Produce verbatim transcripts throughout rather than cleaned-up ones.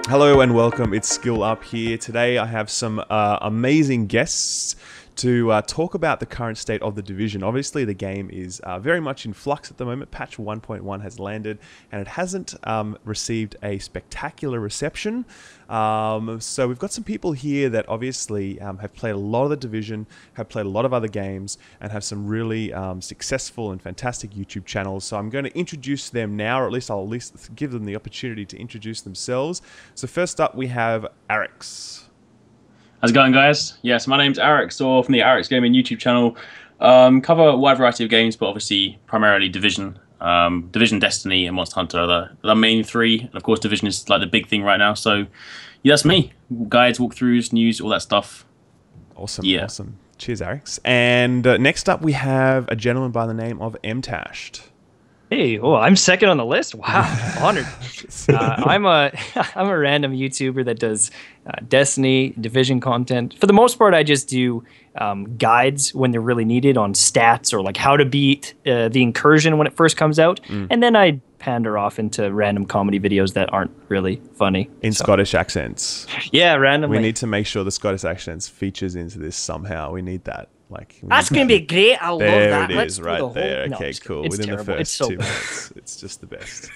Hello and welcome, it's Skill Up here. Today I have some uh, amazing guests to uh, talk about the current state of the division. Obviously the game is uh, very much in flux at the moment. Patch one point one has landed and it hasn't um, received a spectacular reception. Um, so we've got some people here that obviously um, have played a lot of the division, have played a lot of other games, and have some really um, successful and fantastic YouTube channels. So I'm going to introduce them now, or at least I'll at least give them the opportunity to introduce themselves. So first up we have Arekkz. How's it going, guys? Yes, my name's Arekkz, or from the Arekkz Gaming YouTube channel. Um, cover a wide variety of games, but obviously primarily Division. Um, Division, Destiny, and Monster Hunter are the, the main three. And of course, Division is like the big thing right now. So, yeah, that's me. Guides, walkthroughs, news, all that stuff. Awesome, yeah. awesome. Cheers, Arekkz. And uh, next up, we have a gentleman by the name of Mtashed. Hey, oh, I'm second on the list. Wow, honored. Uh, I'm a I'm a random YouTuber that does uh, Destiny, Division content. For the most part, I just do um, guides when they're really needed on stats or like how to beat uh, the Incursion when it first comes out, mm. and then I pander off into random comedy videos that aren't really funny. In so. Scottish accents. Yeah, randomly. We need to make sure the Scottish accents features into this somehow. We need that. Like that's gonna be great. I love there that. It Let's is, right there. No, okay, cool. It's Within terrible. the first it's so two bad. minutes, it's just the best.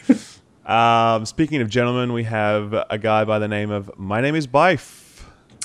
um, speaking of gentlemen, we have a guy by the name of My Name is Byf.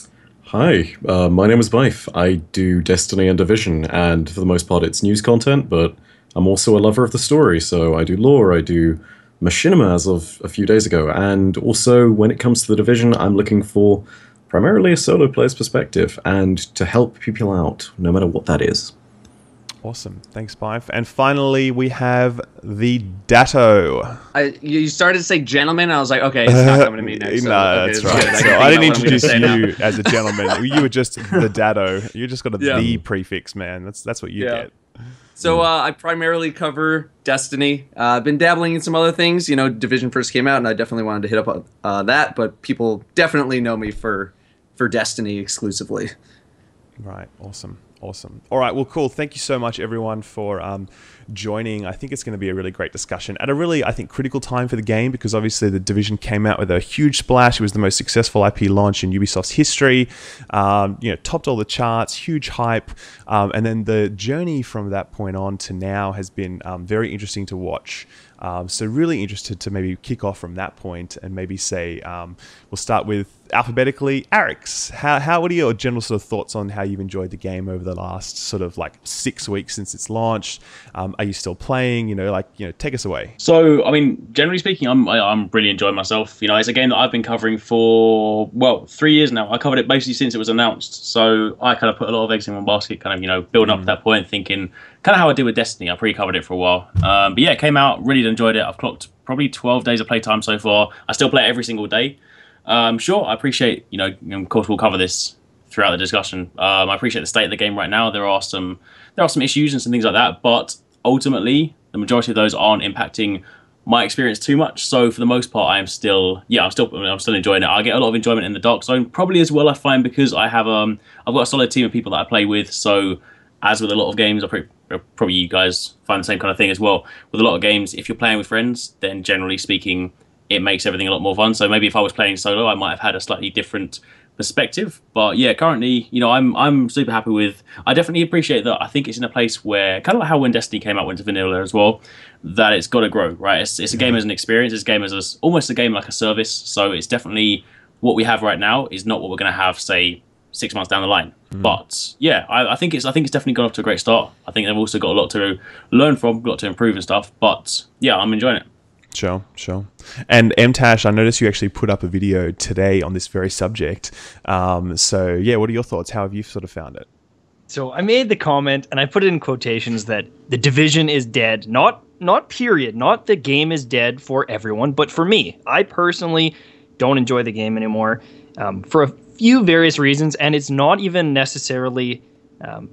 Hi, uh, my name is Byf. I do Destiny and Division, and for the most part, it's news content. But I'm also a lover of the story, so I do lore. I do machinima as of a few days ago, and also when it comes to the Division, I'm looking for primarily a solo player's perspective, and to help people out, no matter what that is. Awesome. Thanks, Byf. And finally, we have the Datto. I, you started to say gentleman, and I was like, okay, it's not coming to me next. no, so, okay, that's right. I, so I didn't introduce you now. as a gentleman. You were just the Datto. You just got a yeah. the prefix, man. That's that's what you yeah. get. So uh, I primarily cover Destiny. Uh, I've been dabbling in some other things. You know, Division first came out, and I definitely wanted to hit up uh, that. But people definitely know me for for Destiny exclusively. Right. Awesome. Awesome. All right. Well, cool. Thank you so much, everyone, for um, joining. I think it's going to be a really great discussion at a really, I think, critical time for the game, because obviously the Division came out with a huge splash. It was the most successful I P launch in Ubisoft's history. Um, you know, topped all the charts, huge hype, um, and then the journey from that point on to now has been um, very interesting to watch. Um, so really interested to maybe kick off from that point and maybe say, um, we'll start with alphabetically, Arekkz. How, how, what are your general sort of thoughts on how you've enjoyed the game over the last sort of like six weeks since it's launched? Um, are you still playing? You know, like, you know, take us away. So, I mean, generally speaking, I'm, I, I'm really enjoying myself. You know, it's a game that I've been covering for, well, three years now. I covered it basically since it was announced. So I kind of put a lot of eggs in one basket, kind of, you know, building mm. up to that point, thinking kind of how I did with Destiny. I pre-covered it for a while. Um, but yeah, it came out, really enjoyed it. I've clocked probably twelve days of playtime so far. I still play it every single day. Um, sure, I appreciate, you know, of course we'll cover this throughout the discussion. Um, I appreciate the state of the game right now. There are some, there are some issues and some things like that, but ultimately the majority of those aren't impacting my experience too much. So for the most part, I am still, yeah, I'm still, I'm still enjoying it. I get a lot of enjoyment in the dark zone, probably as well, I find, because I have, um, I've got a solid team of people that I play with. So as with a lot of games, I pretty, probably you guys find the same kind of thing as well. With a lot of games, if you're playing with friends, then generally speaking, it makes everything a lot more fun. So maybe if I was playing solo, I might have had a slightly different perspective. But yeah, currently, you know, I'm I'm super happy with. I definitely appreciate that. I think it's in a place where, kind of like how when Destiny came out, went to vanilla as well, that it's got to grow, right? It's it's a game as an experience. It's a game as a, almost a game like a service. So it's definitely what we have right now is not what we're going to have, say, six months down the line. Mm. But yeah, I, I think it's I think it's definitely got off to a great start. I think they've also got a lot to learn from, got to improve and stuff. But yeah, I'm enjoying it. Sure, sure. And Mtashed, I noticed you actually put up a video today on this very subject. Um, so yeah, what are your thoughts? How have you sort of found it? So I made the comment, and I put it in quotations, that the Division is dead. Not not period. Not the game is dead for everyone, but for me. I personally don't enjoy the game anymore um, for a few various reasons, and it's not even necessarily um,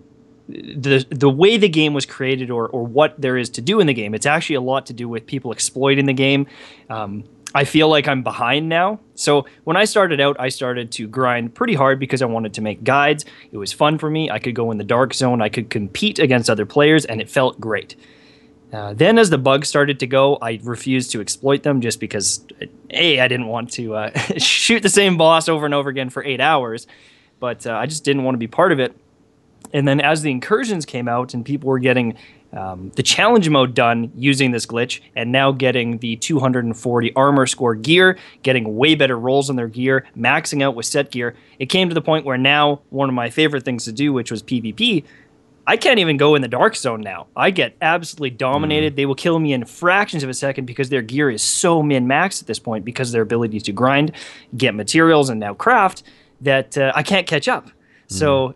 the the way the game was created or or what there is to do in the game. It's actually a lot to do with people exploiting the game. Um, I feel like I'm behind now. So when I started out, I started to grind pretty hard because I wanted to make guides. It was fun for me. I could go in the dark zone. I could compete against other players, and it felt great. Uh, then as the bugs started to go, I refused to exploit them just because, A, I didn't want to uh, shoot the same boss over and over again for eight hours, but uh, I just didn't want to be part of it. And then as the incursions came out and people were getting um, the challenge mode done using this glitch and now getting the two hundred forty armor score gear, getting way better rolls on their gear, maxing out with set gear, it came to the point where now one of my favorite things to do, which was PvP, I can't even go in the dark zone now. I get absolutely dominated. Mm. They will kill me in fractions of a second because their gear is so min-maxed at this point because of their ability to grind, get materials, and now craft that uh, I can't catch up. Mm. So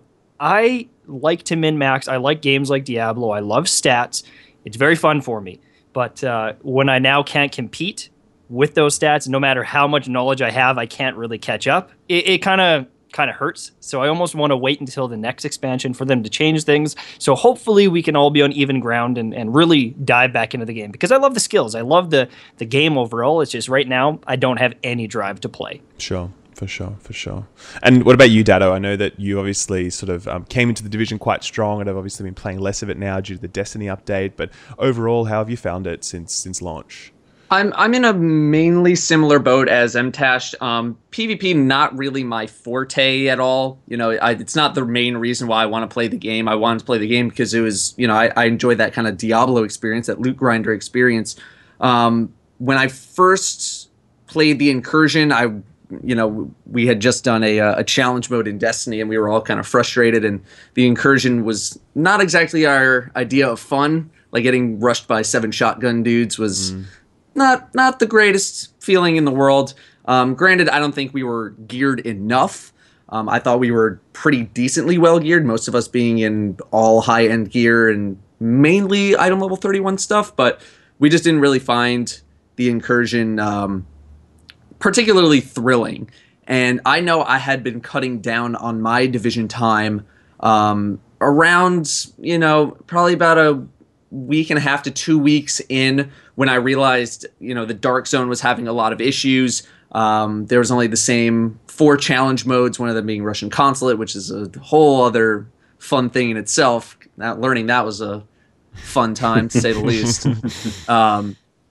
I like to min-max. I like games like Diablo. I love stats. It's very fun for me. But uh, when I now can't compete with those stats, no matter how much knowledge I have, I can't really catch up. It, it kind of kind of hurts. So I almost want to wait until the next expansion for them to change things. So hopefully we can all be on even ground and, and really dive back into the game because I love the skills. I love the, the game overall. It's just right now I don't have any drive to play. Sure. For sure, for sure. And what about you, Datto? I know that you obviously sort of um, came into the Division quite strong and have obviously been playing less of it now due to the Destiny update. But overall, how have you found it since since launch? I'm I'm in a mainly similar boat as Mtashed. Um, PvP not really my forte at all. You know, I, it's not the main reason why I want to play the game. I wanted to play the game because it was, you know, I, I enjoyed that kind of Diablo experience, that loot grinder experience. Um, when I first played the Incursion, I, you know, we had just done a a challenge mode in Destiny, and we were all kind of frustrated. And the Incursion was not exactly our idea of fun. Like getting rushed by seven shotgun dudes was. Mm. Not not the greatest feeling in the world. Um, granted, I don't think we were geared enough. Um, I thought we were pretty decently well geared, most of us being in all high-end gear and mainly item level thirty-one stuff, but we just didn't really find the Incursion um, particularly thrilling. And I know I had been cutting down on my Division time um, around, you know, probably about a week and a half to two weeks in when I realized, you know, the Dark Zone was having a lot of issues. Um, there was only the same four challenge modes, one of them being Russian Consulate, which is a whole other fun thing in itself. That, learning that was a fun time, to say the least. Um,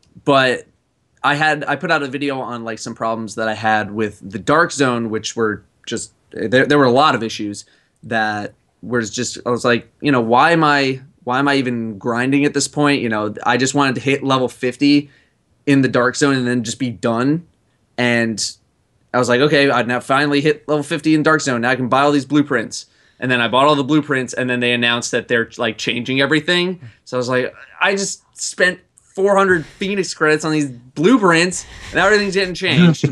but I had I put out a video on like some problems that I had with the Dark Zone, which were just, there, there were a lot of issues that was just, I was like, you know, why am I... Why am I even grinding at this point? You know, I just wanted to hit level fifty in the Dark Zone and then just be done. And I was like, okay, I've now finally hit level fifty in Dark Zone. Now I can buy all these blueprints. And then I bought all the blueprints, and then they announced that they're like changing everything. So I was like, I just spent four hundred Phoenix credits on these blueprints, and now everything's getting changed.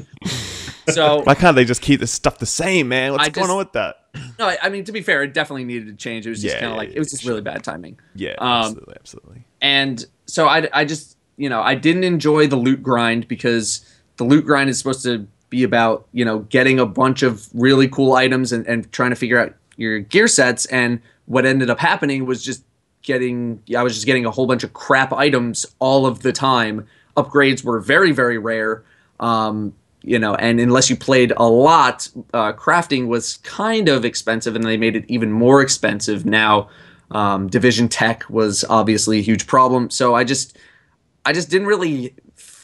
So why can't they just keep this stuff the same, man? What's I going just, on with that? No, I, I mean, to be fair, it definitely needed to change. It was just yeah, kind of yeah, like, yeah, it was just sure. really bad timing. Yeah, um, absolutely, absolutely. And so I, I just, you know, I didn't enjoy the loot grind because the loot grind is supposed to be about, you know, getting a bunch of really cool items and, and trying to figure out your gear sets. And what ended up happening was just getting, I was just getting a whole bunch of crap items all of the time. Upgrades were very, very rare. Um, You know, and unless you played a lot, uh, crafting was kind of expensive, and they made it even more expensive. Now, um, Division Tech was obviously a huge problem. So I just, I just didn't really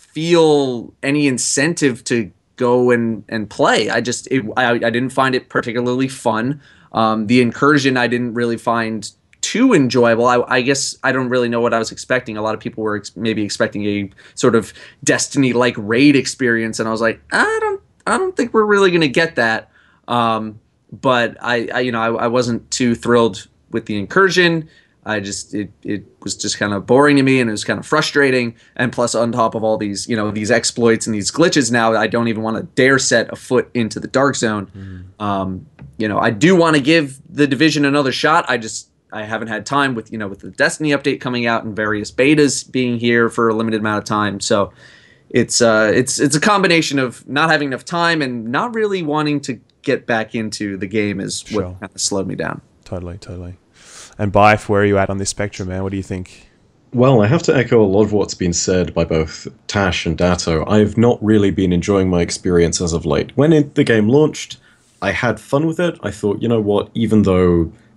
feel any incentive to go and, and play. I just, it, I, I didn't find it particularly fun. Um, the Incursion I didn't really find too enjoyable. I, I guess I don't really know what I was expecting. A lot of people were ex- maybe expecting a sort of Destiny-like raid experience, and I was like, I don't, I don't think we're really going to get that. Um, but I, I, you know, I, I wasn't too thrilled with the Incursion. I just, it, it was just kind of boring to me, and it was kind of frustrating. And plus, on top of all these, you know, these exploits and these glitches, now I don't even want to dare set a foot into the Dark Zone. Mm. Um, you know, I do want to give the Division another shot. I just I haven't had time with, you know, with the Destiny update coming out and various betas being here for a limited amount of time. So it's uh, it's it's a combination of not having enough time and not really wanting to get back into the game is Sure. what kind of slowed me down. Totally, totally. And Byf, where are you at on this spectrum, man? What do you think? Well, I have to echo a lot of what's been said by both Tash and Datto. I've not really been enjoying my experience as of late. When it, the game launched, I had fun with it. I thought, you know what, even though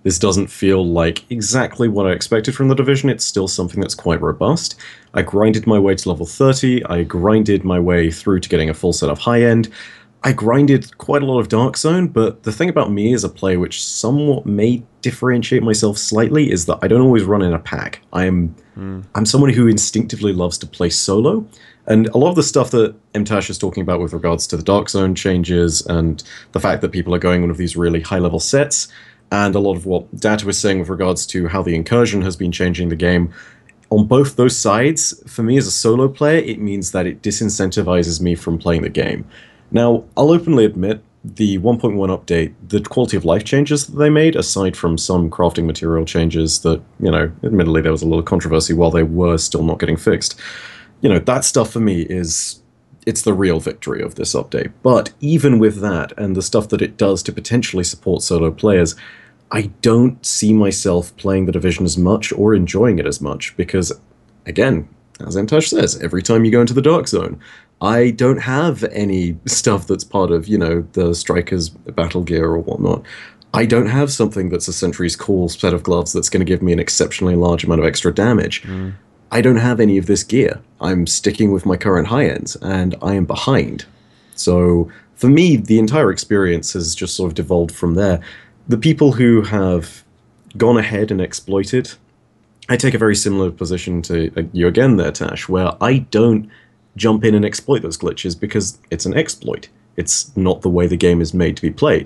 This doesn't feel like exactly what I expected from The Division. It's still something that's quite robust. I grinded my way to level thirty. I grinded my way through to getting a full set of high-end. I grinded quite a lot of Dark Zone, but the thing about me as a player which somewhat may differentiate myself slightly is that I don't always run in a pack. I'm mm. I'm someone who instinctively loves to play solo, and a lot of the stuff that Mtashed is talking about with regards to the Dark Zone changes and the fact that people are going one of these really high-level sets, and a lot of what Datto was saying with regards to how the Incursion has been changing the game, on both those sides, for me as a solo player, it means that it disincentivizes me from playing the game. Now, I'll openly admit, the one point one update, the quality of life changes that they made, aside from some crafting material changes that, you know, admittedly there was a little controversy while they were still not getting fixed, you know, that stuff for me is, it's the real victory of this update. But even with that, and the stuff that it does to potentially support solo players, I don't see myself playing The Division as much or enjoying it as much, because, again, as Mtashed says, every time you go into the Dark Zone, I don't have any stuff that's part of, you know, the Striker's battle gear or whatnot. I don't have something that's a Sentry's Call set of gloves that's going to give me an exceptionally large amount of extra damage. Mm. I don't have any of this gear. I'm sticking with my current high-ends, and I am behind. So, for me, the entire experience has just sort of devolved from there. The people who have gone ahead and exploited, I take a very similar position to uh, you again there, Tash, where I don't jump in and exploit those glitches because it's an exploit. It's not the way the game is made to be played.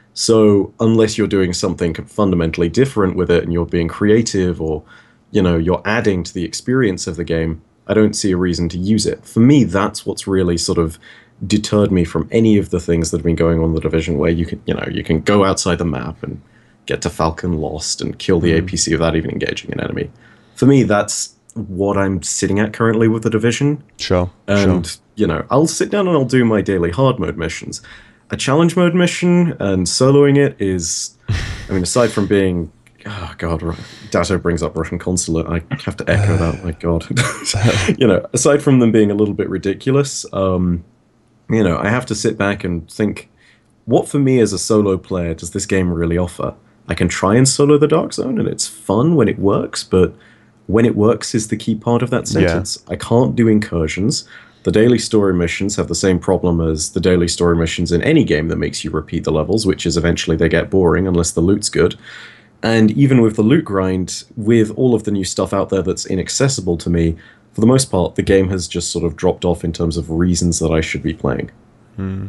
So unless you're doing something fundamentally different with it and you're being creative or, you know, you're adding to the experience of the game, I don't see a reason to use it. For me, that's what's really sort of deterred me from any of the things that have been going on in The Division, where you can, you know, you can go outside the map and get to Falcon Lost and kill the mm. A P C without even engaging an enemy. For me, that's what I'm sitting at currently with The Division. Sure. And, sure. you know, I'll sit down and I'll do my daily hard mode missions. A challenge mode mission and soloing it is, I mean, aside from being, oh God, Datto brings up Russian consulate. I have to echo that, my God. You know, aside from them being a little bit ridiculous, um, you know, I have to sit back and think, what for me as a solo player does this game really offer? I can try and solo the Dark Zone, and it's fun when it works, but when it works is the key part of that sentence. Yeah. I can't do incursions. The daily story missions have the same problem as the daily story missions in any game that makes you repeat the levels, which is eventually they get boring unless the loot's good. And even with the loot grind, with all of the new stuff out there that's inaccessible to me, for the most part, the game has just sort of dropped off in terms of reasons that I should be playing. Hmm.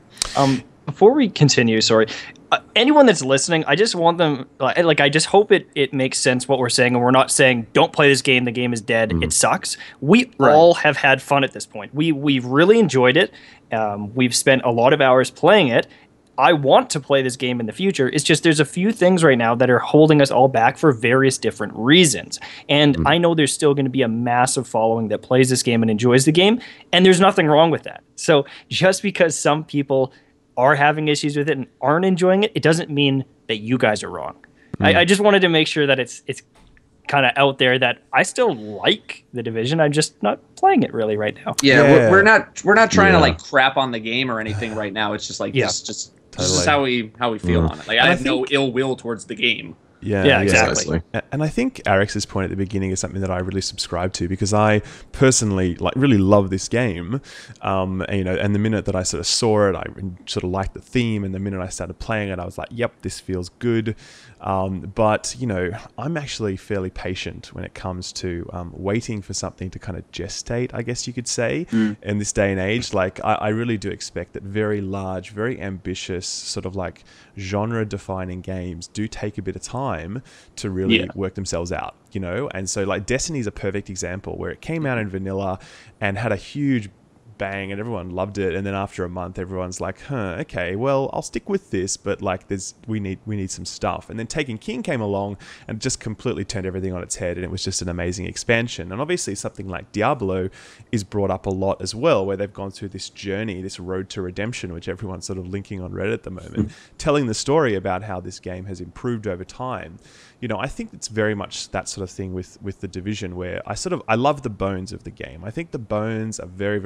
Um, before we continue, sorry, uh, anyone that's listening, I just want them, like, like I just hope it, it makes sense what we're saying, and we're not saying, don't play this game, the game is dead, mm. it sucks. We right. all have had fun at this point. We, we've really enjoyed it. Um, we've spent a lot of hours playing it. I want to play this game in the future. It's just there's a few things right now that are holding us all back for various different reasons. And mm. I know there's still going to be a massive following that plays this game and enjoys the game, and there's nothing wrong with that. So just because some people are having issues with it and aren't enjoying it, it doesn't mean that you guys are wrong. Mm. I, I just wanted to make sure that it's it's kind of out there that I still like The Division. I'm just not playing it really right now. Yeah, yeah. We're, we're not we're not trying yeah. to like crap on the game or anything right now. It's just like yeah. just just Totally. This is how we how we feel mm. on it. Like I, I have think, no ill will towards the game. Yeah, yeah, exactly. Yeah. And I think Arekkz's point at the beginning is something that I really subscribe to, because I personally like really love this game. Um, and, you know, and the minute that I sort of saw it, I sort of liked the theme, and the minute I started playing it, I was like, "Yep, this feels good." Um, but you know, I'm actually fairly patient when it comes to um, waiting for something to kind of gestate, I guess you could say, mm. in this day and age. Like, I, I really do expect that very large, very ambitious, sort of like genre-defining games do take a bit of time to really yeah. work themselves out, you know? And so like Destiny is a perfect example where it came out in vanilla and had a huge bang and everyone loved it, and then after a month everyone's like, huh, okay, well, I'll stick with this, but like there's we need we need some stuff. And then Taken King came along and just completely turned everything on its head, and it was just an amazing expansion. And obviously something like Diablo is brought up a lot as well, where they've gone through this journey, this road to redemption, which everyone's sort of linking on Reddit at the moment, telling the story about how this game has improved over time. You know, I think it's very much that sort of thing with with The Division, where I sort of I love the bones of the game. I think the bones are very, very mm. strong.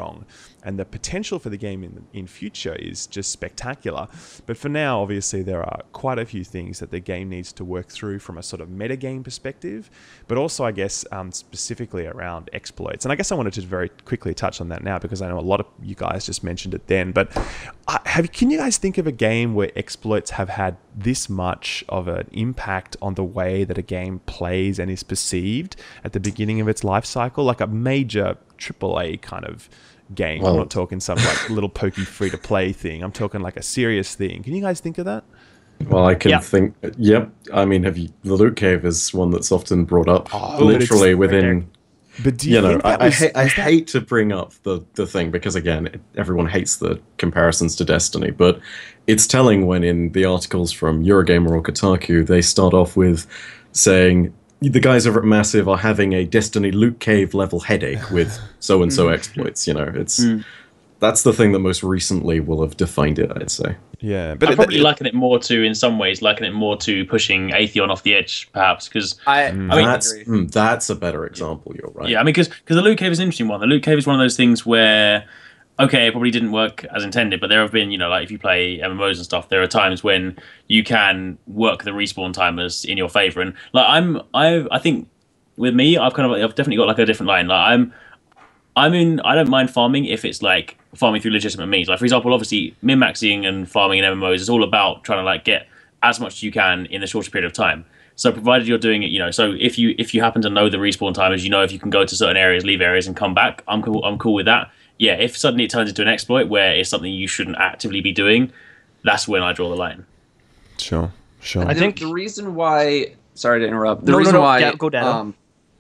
strong. And the potential for the game in in future is just spectacular. But for now, obviously, there are quite a few things that the game needs to work through from a sort of metagame perspective, but also, I guess, um, specifically around exploits. And I guess I wanted to very quickly touch on that now because I know a lot of you guys just mentioned it then. But uh, have can you guys think of a game where exploits have had this much of an impact on the way that a game plays and is perceived at the beginning of its life cycle? Like a major triple A kind of game. Well, I'm not talking some like little pokey free-to-play thing. I'm talking like a serious thing. Can you guys think of that? Well, I can yep. think. Yep. I mean, have you? The loot cave is one that's often brought up. Oh, literally within. But do you, you know, think that I, was, I, I hate to bring up the the thing because again, everyone hates the comparisons to Destiny, but it's telling when in the articles from Eurogamer or Kotaku they start off with saying the guys over at Massive are having a Destiny loot cave level headache with so and so exploits. You know, it's. Mm. That's the thing that most recently will have defined it, I'd say. Yeah, but I'm probably liking it more to, in some ways, liking it more to pushing Atheon off the edge, perhaps, because I, mm. I mean, that's mm, that's a better example. You're right. Yeah, I mean, because the loot cave is an interesting one. The loot cave is one of those things where, okay, it probably didn't work as intended, but there have been, you know, like if you play M M Os and stuff, there are times when you can work the respawn timers in your favor, and like I'm, I, I think with me, I've kind of, I've definitely got like a different line. Like I'm. I mean, I don't mind farming if it's like farming through legitimate means. Like, for example, obviously, min-maxing and farming in M M Os is all about trying to like get as much as you can in the shortest period of time. So, provided you're doing it, you know, so if you if you happen to know the respawn timers, you know if you can go to certain areas, leave areas, and come back. I'm cool. I'm cool with that. Yeah, if suddenly it turns into an exploit where it's something you shouldn't actively be doing, that's when I draw the line. Sure, sure. I think the reason why. Sorry to interrupt. The no, reason no, no. why. Yeah, go Datto. Um,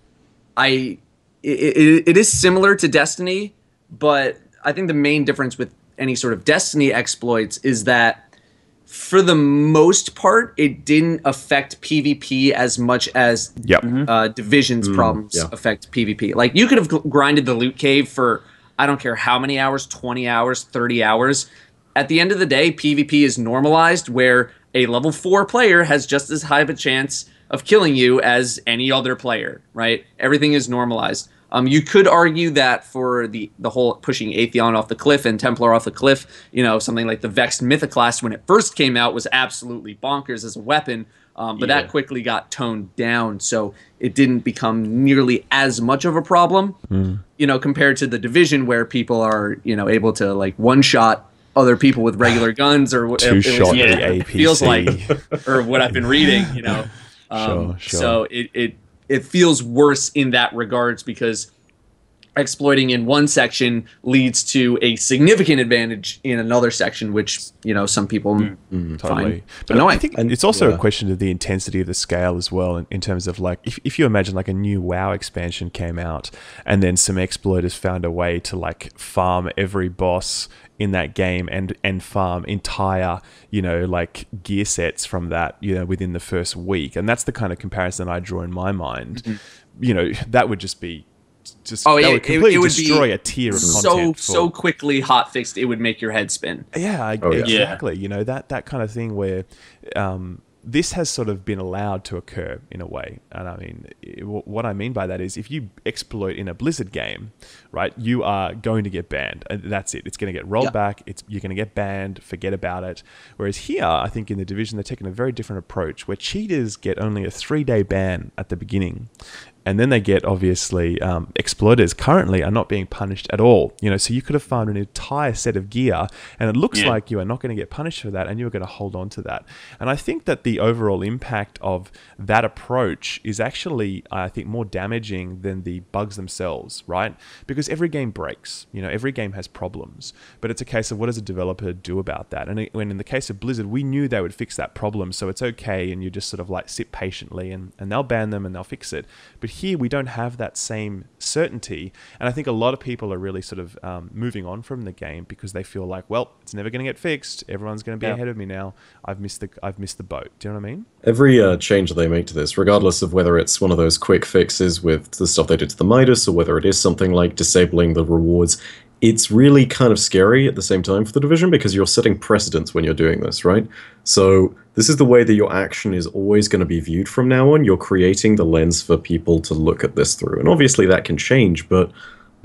I. It, it, it is similar to Destiny, but I think the main difference with any sort of Destiny exploits is that for the most part, it didn't affect PvP as much as yep. uh, Division's mm, problems yeah. affect PvP. Like, you could have grinded the loot cave for, I don't care how many hours, twenty hours, thirty hours. At the end of the day, PvP is normalized where a level four player has just as high of a chance of killing you as any other player, right? Everything is normalized. Um, you could argue that for the the whole pushing Atheon off the cliff and Templar off the cliff, you know, something like the Vexed Mythoclast when it first came out was absolutely bonkers as a weapon, um, but yeah. that quickly got toned down, so it didn't become nearly as much of a problem, mm. you know, compared to the Division where people are, you know, able to like one-shot other people with regular guns or two shot yeah, the A P C. It feels like, or what I've been reading, you know. Um, sure, sure. So it, it it feels worse in that regards because exploiting in one section leads to a significant advantage in another section, which, you know, some people mm, mm, totally. But no, I think and, it's also yeah. a question of the intensity of the scale as well, in, in terms of like, if, if you imagine like a new WoW expansion came out and then some exploiters found a way to like farm every boss in that game and and farm entire, you know, like gear sets from that, you know, within the first week. And that's the kind of comparison I draw in my mind. Mm-hmm. You know, that would just be just oh, that yeah, would completely it, it would destroy a tier of so, content. So so quickly hot fixed, it would make your head spin. Yeah, oh, yeah. exactly. You know, that that kind of thing where um this has sort of been allowed to occur in a way. And I mean, it, what I mean by that is if you exploit in a Blizzard game, right, you are going to get banned. And that's it. It's going to get rolled yep. back. It's You're going to get banned. Forget about it. Whereas here, I think in the Division, they're taking a very different approach where cheaters get only a three-day ban at the beginning. And then they get, obviously, um, exploiters currently are not being punished at all. You know, so you could have found an entire set of gear, and it looks yeah. like you are not going to get punished for that, and you are going to hold on to that. And I think that the overall impact of that approach is actually, I think, more damaging than the bugs themselves, right? Because every game breaks. You know, every game has problems. But it's a case of what does a developer do about that? And when in the case of Blizzard, we knew they would fix that problem, so it's okay, and you just sort of like sit patiently, and, and they'll ban them, and they'll fix it. But here we don't have that same certainty, and I think a lot of people are really sort of um, moving on from the game because they feel like, well, it's never going to get fixed. Everyone's going to be yeah. ahead of me now. I've missed the I've missed the boat. Do you know what I mean? Every uh, change that they make to this, regardless of whether it's one of those quick fixes with the stuff they did to the Midas, or whether it is something like disabling the rewards, it's really kind of scary at the same time for the Division because you're setting precedents when you're doing this, right? So this is the way that your action is always going to be viewed from now on. You're creating the lens for people to look at this through. And obviously that can change, but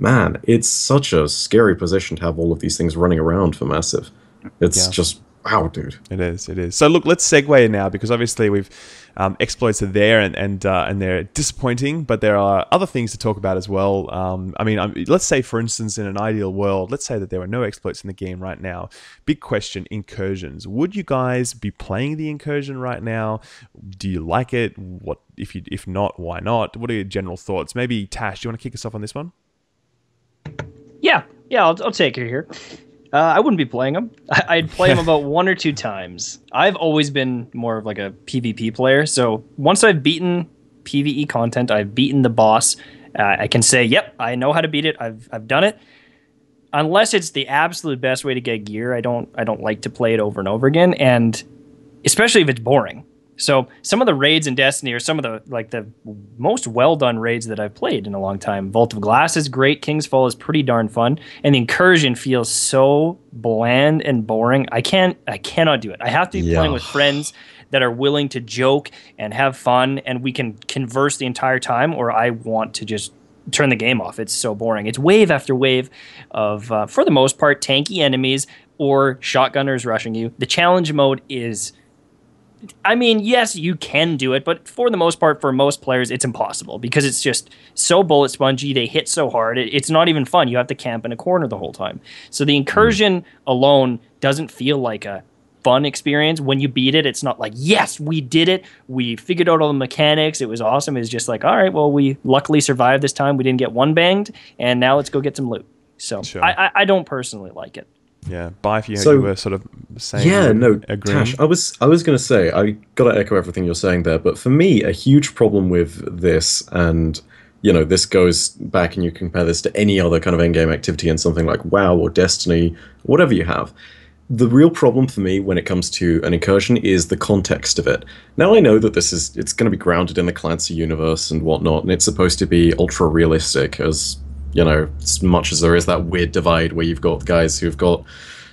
man, it's such a scary position to have all of these things running around for Massive. It's Yeah. just, wow, dude. It is, it is. So look, let's segue now, because obviously we've um, exploits are there and and uh, and they're disappointing, but there are other things to talk about as well. Um, I mean, um, let's say, for instance, in an ideal world, let's say that there were no exploits in the game right now. Big question: incursions. Would you guys be playing the incursion right now? Do you like it? What if you if not? Why not? What are your general thoughts? Maybe Tash, do you want to kick us off on this one? Yeah, yeah, I'll, I'll take it here. Uh, I wouldn't be playing them. I, I'd play them about one or two times. I've always been more of like a PvP player. So once I've beaten PvE content, I've beaten the boss. Uh, I can say, yep, I know how to beat it. I've I've done it. Unless it's the absolute best way to get gear, I don't I don't like to play it over and over again. And especially if it's boring. So some of the raids in Destiny are some of the like the most well done raids that I've played in a long time. Vault of Glass is great. King's Fall is pretty darn fun, and the Incursion feels so bland and boring. I can't, I cannot do it. I have to be Yeah. playing with friends that are willing to joke and have fun, and we can converse the entire time. Or I want to just turn the game off. It's so boring. It's wave after wave of, uh, for the most part, tanky enemies or shotgunners rushing you. The challenge mode is. I mean, yes, you can do it, but for the most part, for most players, it's impossible because it's just so bullet spongy. They hit so hard. It, it's not even fun. You have to camp in a corner the whole time. So the Incursion alone doesn't feel like a fun experience. When you beat it, it's not like, yes, we did it. We figured out all the mechanics. It was awesome. It's just like, all right, well, we luckily survived this time. We didn't get one banged, and now let's go get some loot. So Sure. I, I, I don't personally like it. Yeah, Byf, you, So- you were sort of saying. Yeah, you no, agreeing. Tash, I was I was going to say, I got to echo everything you're saying there, but for me, a huge problem with this, and, you know, this goes back and you compare this to any other kind of endgame activity in something like WoW or Destiny, whatever you have. The real problem for me when it comes to an incursion is the context of it. Now, I know that this is, it's going to be grounded in the Clancy universe and whatnot, and it's supposed to be ultra realistic, as, you know, as much as there is that weird divide where you've got guys who've got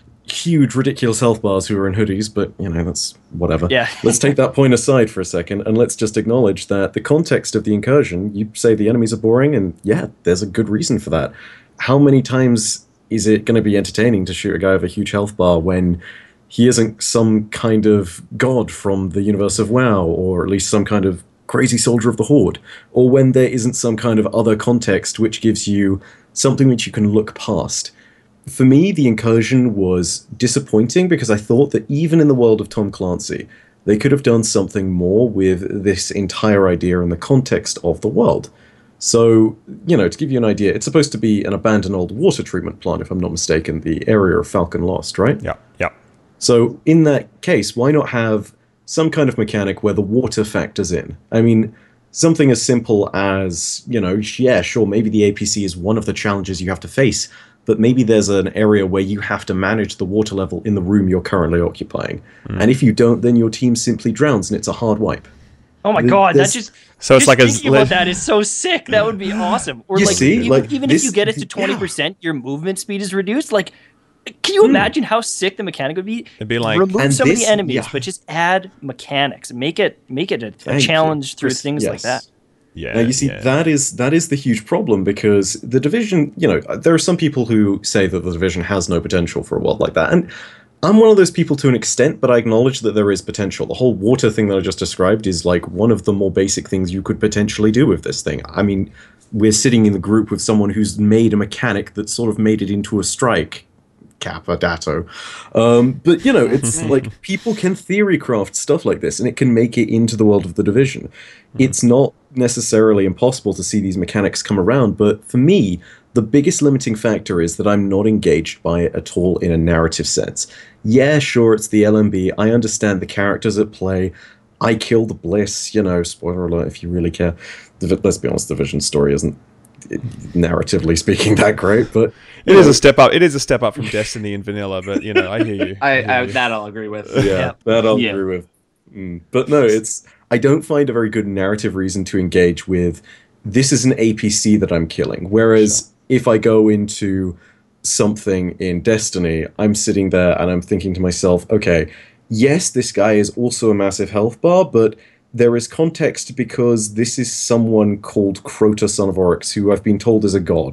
huge, ridiculous health bars who are in hoodies, but, you know, that's whatever. Yeah. Let's take that point aside for a second, and let's just acknowledge that the context of the incursion, you say the enemies are boring, and yeah, there's a good reason for that. How many times is it going to be entertaining to shoot a guy with a huge health bar when he isn't some kind of god from the universe of WoW, or at least some kind of crazy soldier of the Horde, or when there isn't some kind of other context which gives you something which you can look past? For me, the incursion was disappointing because I thought that even in the world of Tom Clancy, they could have done something more with this entire idea and the context of the world. So, you know, to give you an idea, it's supposed to be an abandoned old water treatment plant, if I'm not mistaken, the area of Falcon Lost, right? Yeah, yeah. So in that case, why not have some kind of mechanic where the water factors in? I mean, something as simple as, you know, yeah, sure, maybe the A P C is one of the challenges you have to face, but maybe there's an area where you have to manage the water level in the room you're currently occupying. Mm. And if you don't, then your team simply drowns and it's a hard wipe. Oh my god, that There's- just So it's just like a thinking about that is so sick. That would be awesome. Or You like, see? even, Like, even this- if you get it to twenty percent, your movement speed is reduced. Like, can you imagine how sick the mechanic would be? It'd be like- remove And some of this- the enemies, yeah. but just add mechanics. Make it make it a, a Thank you. challenge through Yes. things like that. Yeah. Now, you see, yeah. that is that is the huge problem, because the Division, you know, there are some people who say that the Division has no potential for a world like that, and I'm one of those people to an extent, but I acknowledge that there is potential. The whole water thing that I just described is like one of the more basic things you could potentially do with this thing. I mean, we're sitting in the group with someone who's made a mechanic that sort of made it into a strike. Kappa, Datto. Um, but, you know, it's like people can theory craft stuff like this, and it can make it into the world of the Division. It's not necessarily impossible to see these mechanics come around, but for me, the biggest limiting factor is that I'm not engaged by it at all in a narrative sense. Yeah, sure, it's the L M B. I understand the characters at play. I kill the Bliss, you know, spoiler alert if you really care. The, let's be honest, the Division story isn't, it, narratively speaking, that great, but It is a step up. It is a step up from Destiny and Vanilla, but you know, I hear you. I, hear I you. that I'll agree with. yeah, Yeah. that I'll Yeah. agree with. Mm. But no, it's I don't find a very good narrative reason to engage with. This is an A P C that I'm killing. Whereas if I go into something in Destiny, I'm sitting there and I'm thinking to myself, okay, yes, this guy is also a massive health bar, but there is context because this is someone called Crota, son of Arekkz, who I've been told is a god.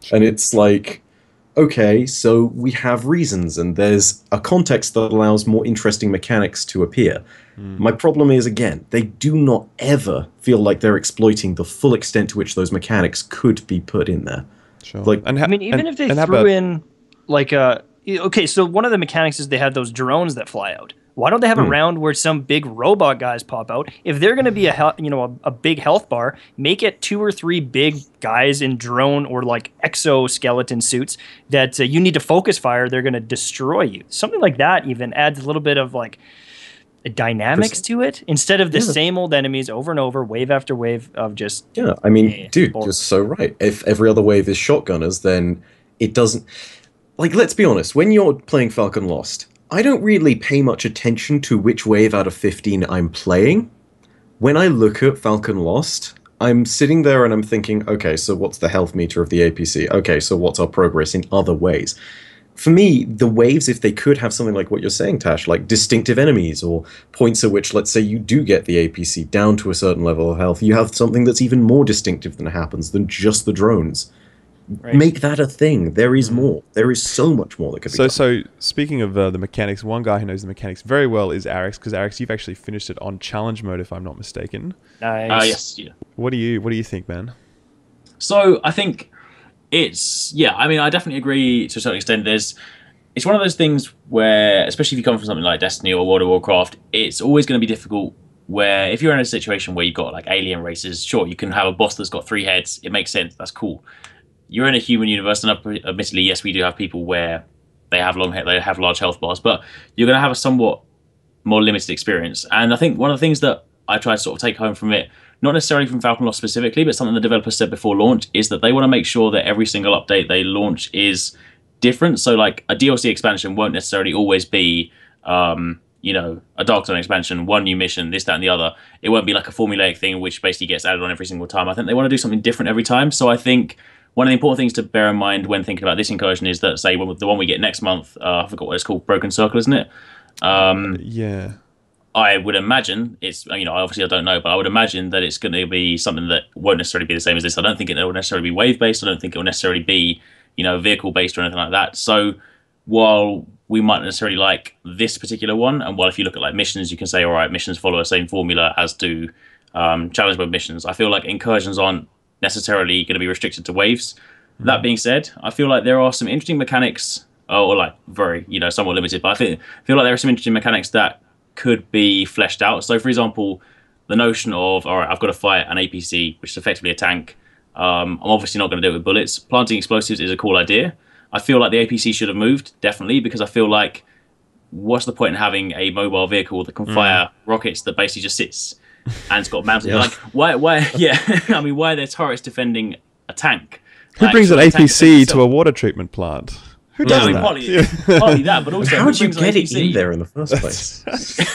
And it's like, okay, so we have reasons, and there's a context that allows more interesting mechanics to appear. Mm. My problem is, again, they do not ever feel like they're exploiting the full extent to which those mechanics could be put in there. Sure. Like, and ha- I mean, even and, if they and threw about- in like a okay, so one of the mechanics is they have those drones that fly out. Why don't they have Hmm. a round where some big robot guys pop out? If they're going to be a hel- you know a, a big health bar, make it two or three big guys in drone or like exoskeleton suits that uh, you need to focus fire. They're going to destroy you. Something like that even adds a little bit of like dynamics to it instead of the Yeah. same old enemies over and over, wave after wave of just. Yeah, I mean, Eh, dude, boring. you're so right. If every other wave is shotgunners, then it doesn't... Like, let's be honest, when you're playing Falcon Lost, I don't really pay much attention to which wave out of fifteen I'm playing. When I look at Falcon Lost, I'm sitting there and I'm thinking, okay, so what's the health meter of the A P C? Okay, so what's our progress in other ways? For me, the waves, if they could have something like what you're saying, Tash, like distinctive enemies or points at which, let's say, you do get the A P C down to a certain level of health, you have something that's even more distinctive than happens than just the drones. Right. Make that a thing. There is more. There is so much more that could be So, done. so speaking of uh, the mechanics, one guy who knows the mechanics very well is Arekkz, because Arekkz, you've actually finished it on challenge mode, if I'm not mistaken. Nice. Uh, yes, yeah. What do you What do you think, man? So I think it's yeah. I mean, I definitely agree to a certain extent. There's it's one of those things where, especially if you come from something like Destiny or World of Warcraft, it's always going to be difficult. Where if you're in a situation where you've got like alien races, sure, you can have a boss that's got three heads. It makes sense. That's cool. You're in a human universe, and admittedly, yes, we do have people where they have long, they have large health bars, but you're going to have a somewhat more limited experience. And I think one of the things that I try to sort of take home from it, not necessarily from Falcon Lost specifically, but something the developers said before launch, is that they want to make sure that every single update they launch is different. So, like a D L C expansion won't necessarily always be, um, you know, a Dark Zone expansion, one new mission, this, that, and the other. It won't be like a formulaic thing which basically gets added on every single time. I think they want to do something different every time. So I think one of the important things to bear in mind when thinking about this incursion is that, say, the one we get next month, uh, I forgot what it's called, Broken Circle, isn't it? Um, Yeah. I would imagine it's, you know, obviously I don't know, but I would imagine that it's going to be something that won't necessarily be the same as this. I don't think it will necessarily be wave-based. I don't think it will necessarily be, you know, vehicle-based or anything like that. So while we might not necessarily like this particular one, and while if you look at like missions, you can say, all right, missions follow the same formula as do um, challenge mode missions. I feel like incursions aren't necessarily going to be restricted to waves. Mm-hmm. That being said, I feel like there are some interesting mechanics, or like very, you know, somewhat limited, but I feel, feel like there are some interesting mechanics that could be fleshed out. So, for example, the notion of, all right, I've got to fight an A P C, which is effectively a tank. Um, I'm obviously not going to do it with bullets. Planting explosives is a cool idea. I feel like the A P C should have moved, definitely, because I feel like what's the point in having a mobile vehicle that can fire mm. rockets that basically just sits and it's got mounted? Yeah. Like, why, why, yeah, I mean, why are there turrets defending a tank? Who like, brings so an A P C to a water treatment plant? Who does I mean, that? Partly, yeah. partly that, but also how would you get it in there in the first place?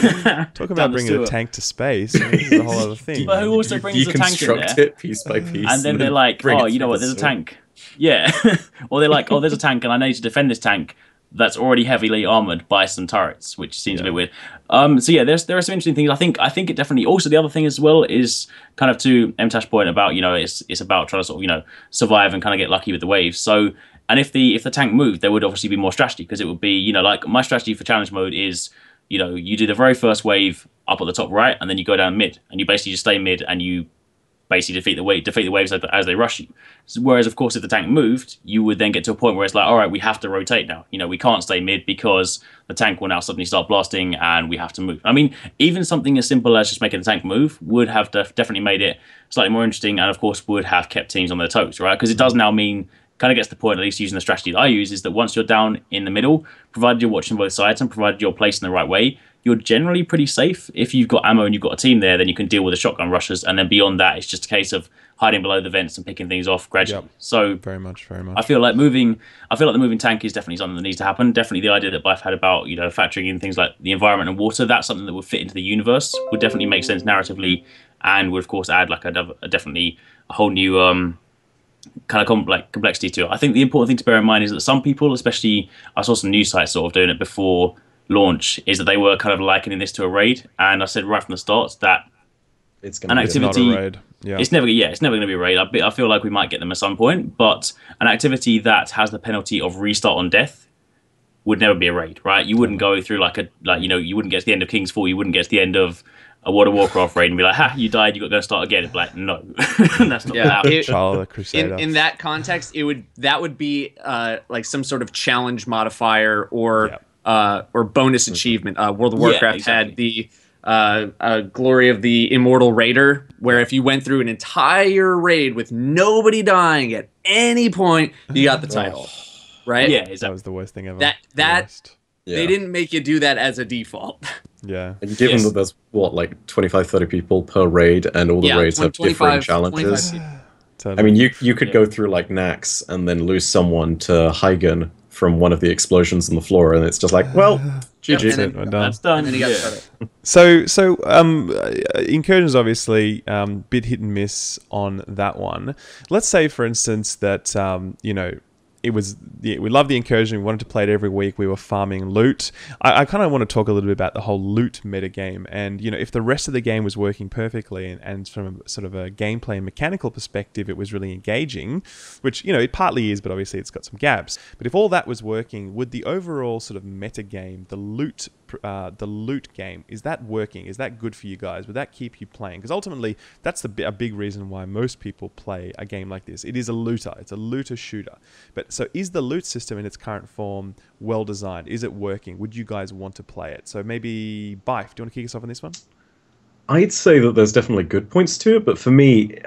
Talk about bringing a tank to space. This is a whole other thing. But who also brings the tank in there? It piece by piece, and then they're like, oh, you know what? There's a tank. Yeah, or they're like, oh, there's a tank, and I need to defend this tank that's already heavily armored by some turrets, which seems yeah. a bit weird. Um, so yeah, there's there are some interesting things. I think I think it definitely. Also, the other thing as well is kind of to Mtash's point about, you know, it's it's about trying to sort of, you know, survive and kind of get lucky with the waves. So, and if the if the tank moved, there would obviously be more strategy, because it would be, you know, like my strategy for challenge mode is, you know, you do the very first wave up at the top right, and then you go down mid, and you basically just stay mid, and you basically defeat the wave, defeat the waves as, as they rush you. So, whereas, of course, if the tank moved, you would then get to a point where it's like, all right, we have to rotate now. You know, we can't stay mid because the tank will now suddenly start blasting, and we have to move. I mean, even something as simple as just making the tank move would have def- definitely made it slightly more interesting, and of course would have kept teams on their toes, right? Because it does now mean, kind of gets to the point, at least using the strategy that I use, is that once you're down in the middle, provided you're watching both sides and provided you're placed in the right way, you're generally pretty safe. If you've got ammo and you've got a team there, then you can deal with the shotgun rushers, and then beyond that, it's just a case of hiding below the vents and picking things off gradually. Yep. So very much, very much. I feel like moving, I feel like the moving tank is definitely something that needs to happen. Definitely the idea that Byf had about, you know, factoring in things like the environment and water, that's something that would fit into the universe, would definitely make sense narratively, and would of course add like a, a definitely a whole new um, kind of com- like complexity to it. I think the important thing to bear in mind is that some people, especially I saw some news sites sort of doing it before launch, is that they were kind of likening this to a raid, and I said right from the start that it's an activity not a raid. Yeah. It's never, yeah, it's never going to be a raid. I, be- I feel like we might get them at some point, but an activity that has the penalty of restart on death would never be a raid, right? You wouldn't go through like a, like, you know, you wouldn't get to the end of King's Fall, you wouldn't get to the end of a World of Warcraft raid and be like, ha, you died, you got to go start again. It's like, no, that's not Yeah, yeah. it- Child of the Crusader. In, in that context, it would that would be uh, like some sort of challenge modifier or Yeah. uh, or bonus achievement. Uh, World of Yeah, Warcraft exactly. had the uh, uh, Glory of the Immortal Raider, where if you went through an entire raid with nobody dying at any point, you got the title. Right? Yeah, That exactly. was the worst thing ever. That The that worst. Yeah. they didn't make you do that as a default. Yeah. And given Yes. that there's, what, like twenty-five, thirty people per raid, and all the Yeah, raids have different twenty-five, challenges. twenty-five Totally. I mean, you you could go through, like, Nax and then lose someone to Hygen from one of the explosions on the floor, and it's just like, well, G G. and then- We're done. That's done. And then you got yeah. started. So, so um, uh, Incursion's obviously um, bit hit and miss on that one. Let's say, for instance, that um, you know, it was the, we loved the Incursion. We wanted to play it every week. We were farming loot. I, I kind of want to talk a little bit about the whole loot metagame, and you know, if the rest of the game was working perfectly, and, and from a, sort of a gameplay and mechanical perspective, it was really engaging, which you know it partly is, but obviously it's got some gaps. But if all that was working, would the overall sort of metagame, the loot, uh, the loot game, is that working? Is that good for you guys? Would that keep you playing? Because ultimately, that's the, a big reason why most people play a game like this. It is a looter. It's a looter shooter. But so is the loot system in its current form well designed? Is it working? Would you guys want to play it? So maybe Byf, do you want to kick us off on this one? I'd say that there's definitely good points to it, but for me,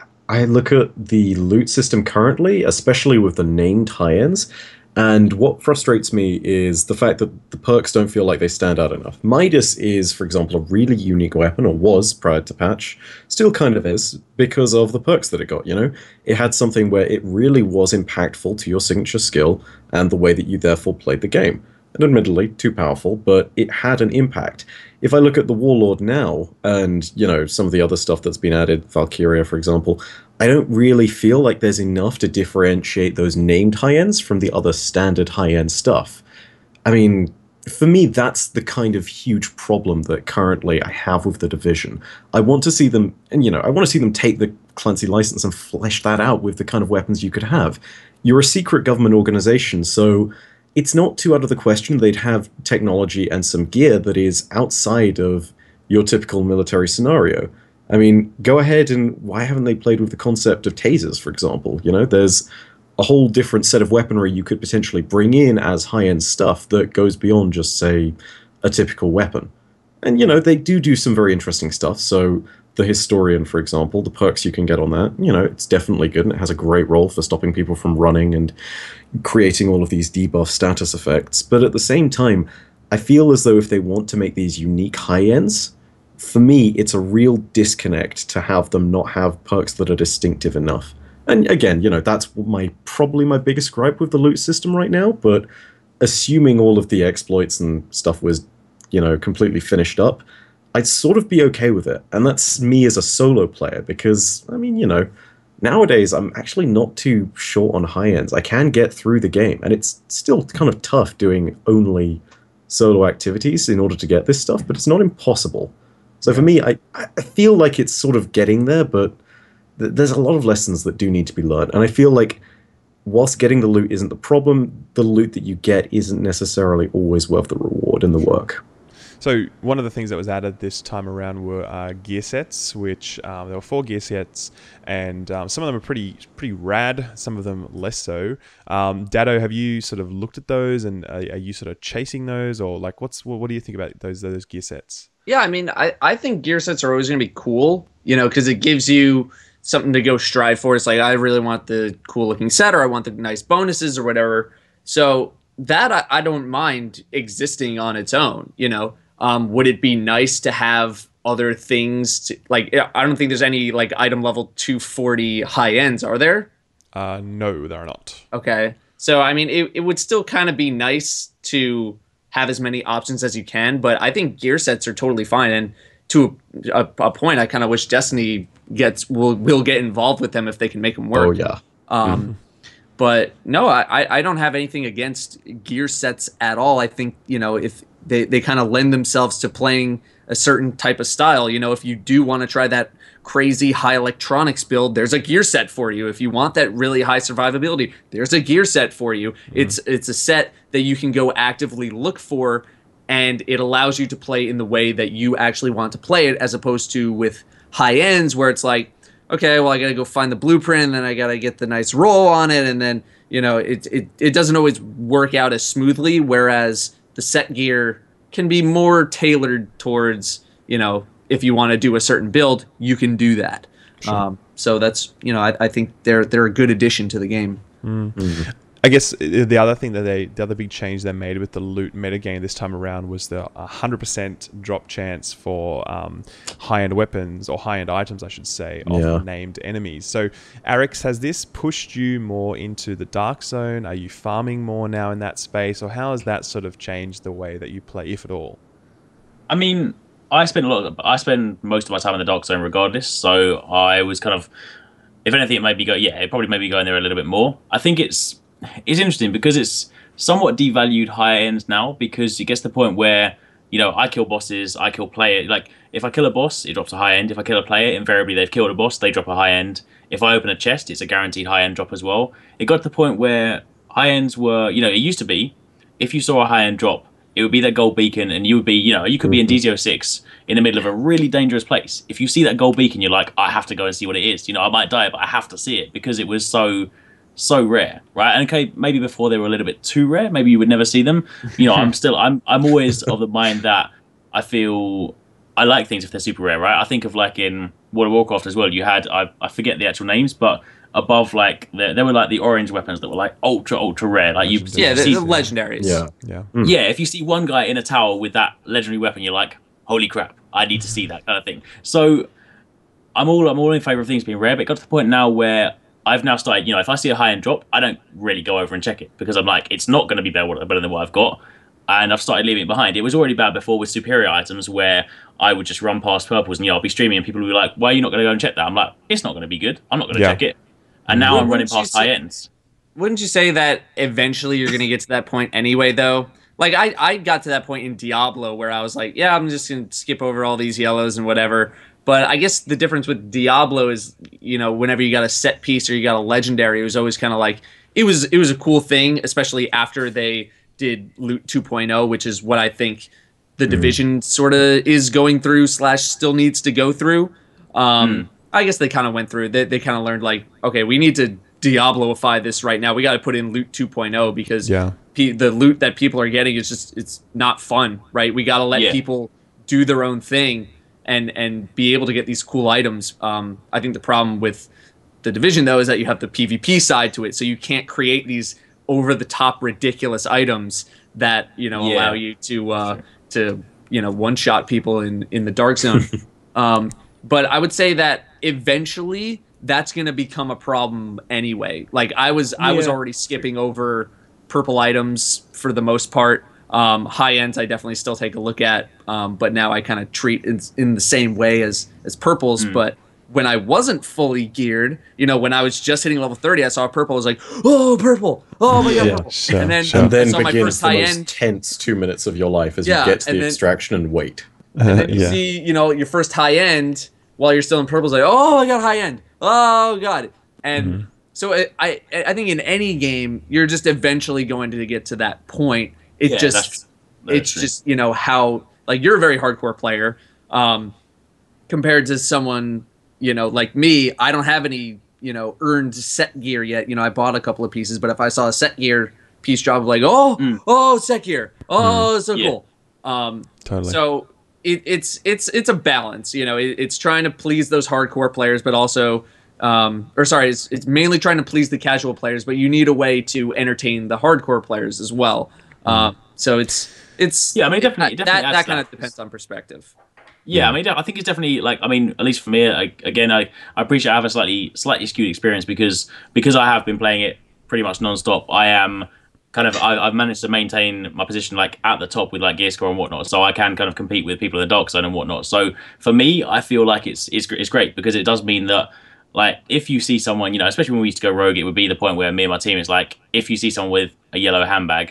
I look at the loot system currently, especially with the named tie-ins, and what frustrates me is the fact that the perks don't feel like they stand out enough. Midas is, for example, a really unique weapon, or was prior to patch, still kind of is, because of the perks that it got, you know? It had something where it really was impactful to your signature skill and the way that you therefore played the game. And admittedly, too powerful, but it had an impact. If I look at the Warlord now, and, you know, some of the other stuff that's been added, Valkyria, for example, I don't really feel like there's enough to differentiate those named high-ends from the other standard high-end stuff. I mean, for me, that's the kind of huge problem that currently I have with the Division. I want to see them, and, you know, I want to see them take the Clancy license and flesh that out with the kind of weapons you could have. You're a secret government organization, so it's not too out of the question they'd have technology and some gear that is outside of your typical military scenario. I mean, go ahead and why haven't they played with the concept of tasers, for example? You know, there's a whole different set of weaponry you could potentially bring in as high-end stuff that goes beyond just, say, a typical weapon. And, you know, they do do some very interesting stuff. So the Historian, for example, the perks you can get on that, you know, it's definitely good, and it has a great role for stopping people from running and creating all of these debuff status effects. But at the same time, I feel as though if they want to make these unique high-ends, for me, it's a real disconnect to have them not have perks that are distinctive enough. And again, you know, that's my probably my biggest gripe with the loot system right now, but assuming all of the exploits and stuff was, you know, completely finished up, I'd sort of be okay with it. And that's me as a solo player, because, I mean, you know, nowadays I'm actually not too short on high ends. I can get through the game, and it's still kind of tough doing only solo activities in order to get this stuff, but it's not impossible. So for me, I, I feel like it's sort of getting there, but th there's a lot of lessons that do need to be learned. And I feel like whilst getting the loot isn't the problem, the loot that you get isn't necessarily always worth the reward in the work. So one of the things that was added this time around were uh, gear sets, which um, there were four gear sets, and um, some of them are pretty pretty rad, some of them less so. Um, Datto, have you sort of looked at those, and are, are you sort of chasing those, or like what's what, what do you think about those those gear sets? Yeah, I mean, I, I think gear sets are always going to be cool, you know, because it gives you something to go strive for. It's like, I really want the cool looking set, or I want the nice bonuses or whatever. So that I, I don't mind existing on its own, you know. Um, would it be nice to have other things to, like, I don't think there's any like item level two forty high ends, are there? Uh, no, there are not. Okay. So, I mean, it, it would still kind of be nice to have as many options as you can, but I think gear sets are totally fine. And to a, a point, I kind of wish Destiny gets will will get involved with them if they can make them work. Oh, yeah. Um, Mm-hmm. But no, I, I don't have anything against gear sets at all. I think, you know, if they, they kind of lend themselves to playing a certain type of style, you know, if you do want to try that crazy high electronics build, there's a gear set for you. If you want that really high survivability, there's a gear set for you. Mm-hmm. It's it's a set that you can go actively look for, and it allows you to play in the way that you actually want to play it, as opposed to with high ends where it's like, okay, well, I gotta go find the blueprint, and then I gotta get the nice roll on it, and then, you know, it it, it doesn't always work out as smoothly, whereas the set gear can be more tailored towards, you know, if you want to do a certain build, you can do that. Sure. Um, so that's, you know, I, I think they're they're a good addition to the game. Mm. Mm. I guess the other thing that they, the other big change they made with the loot metagame this time around was the one hundred percent drop chance for um, high-end weapons, or high-end items, I should say, of yeah. named enemies. So, Arekkz, has this pushed you more into the dark zone? Are you farming more now in that space, or how has that sort of changed the way that you play, if at all? I mean, I spend a lot. Of, I spend most of my time in the dark zone, regardless. So I was kind of, if anything, it made me go. Yeah, it probably made me go in there a little bit more. I think it's. It's interesting because it's somewhat devalued higher ends now, because it gets to the point where, you know, I kill bosses, I kill player. Like, if I kill a boss, it drops a high end. If I kill a player, invariably they've killed a boss, they drop a high end. If I open a chest, it's a guaranteed high end drop as well. It got to the point where high ends were, you know, it used to be, if you saw a high end drop, it would be that gold beacon, and you would be, you know, you could be in D zero six in the middle of a really dangerous place. If you see that gold beacon, you're like, I have to go and see what it is. You know, I might die, but I have to see it, because it was so... so rare, right? And okay, maybe before they were a little bit too rare, maybe you would never see them. You know, I'm still, I'm, I'm always of the mind that I feel I like things if they're super rare, right? I think of like in World of Warcraft as well. You had, I, I forget the actual names, but above like the, there were like the orange weapons that were like ultra ultra rare. Like you, yeah, you the, see, the legendaries. Yeah, yeah, mm. yeah. If you see one guy in a tower with that legendary weapon, you're like, holy crap, I need to see that kind of thing. So I'm all, I'm all in favor of things being rare, but it got to the point now where I've now started, you know, if I see a high-end drop, I don't really go over and check it, because I'm like, it's not going to be better, better than what I've got. And I've started leaving it behind. It was already bad before with superior items, where I would just run past purples and, you know, I'll be streaming and people will be like, why are you not going to go and check that? I'm like, it's not going to be good. I'm not going to yeah. check it. And now Wouldn't I'm running past say, high ends. Wouldn't you say that eventually you're going to get to that point anyway, though? Like, I, I got to that point in Diablo where I was like, yeah, I'm just going to skip over all these yellows and whatever. But I guess the difference with Diablo is, you know, whenever you got a set piece or you got a legendary, it was always kind of like, it was it was a cool thing, especially after they did Loot two point oh, which is what I think the mm. Division sort of is going through slash still needs to go through. Um, mm. I guess they kind of went through, they, they kind of learned like, okay, we need to Diabloify this right now. We got to put in Loot two point oh, because yeah. p- the loot that people are getting is just, it's not fun, right? We got to let yeah. people do their own thing. And, and be able to get these cool items. Um, I think the problem with the Division, though, is that you have the PvP side to it, so you can't create these over-the-top ridiculous items that, you know, yeah. allow you to uh, sure. to you know one-shot people in, in the Dark Zone. um, but I would say that eventually that's going to become a problem anyway. Like I was I yeah. was already skipping over purple items for the most part. Um, high ends I definitely still take a look at, um, but now I kind of treat it in the same way as as purples. Mm. But when I wasn't fully geared, you know, when I was just hitting level thirty, I saw a purple. I was like, oh, purple! Oh my god, yeah, purple! Sure, and then, sure. and then I saw my begins first the high most end. tense two minutes of your life as yeah, you get to the then, extraction and wait. And then you yeah. see, you know, your first high end while you're still in purple. It's like, oh, I got high end. Oh god, and. Mm-hmm. So I, I I think in any game you're just eventually going to get to that point. It yeah, just that's, that's it's true. just you know how like you're a very hardcore player um, compared to someone you know like me. I don't have any you know earned set gear yet. You know I bought a couple of pieces, but if I saw a set gear piece drop, I'm like oh mm. oh set gear oh mm. so yeah. cool. Um, totally. So it, it's it's it's a balance. You know it, it's trying to please those hardcore players, but also. Um, or sorry, it's, it's mainly trying to please the casual players, but you need a way to entertain the hardcore players as well. Uh, so it's it's yeah, I mean, definitely, that definitely that, that kind that. of depends on perspective. Yeah, I mean, I think it's definitely like I mean, at least for me, I, again, I, I appreciate I have a slightly slightly skewed experience because because I have been playing it pretty much non-stop. I am kind of I, I've managed to maintain my position like at the top with like gear score and whatnot, so I can kind of compete with people in the dark zone and whatnot. So for me, I feel like it's it's it's great because it does mean that. Like, if you see someone, you know, especially when we used to go rogue, it would be the point where me and my team is like, if you see someone with a yellow handbag,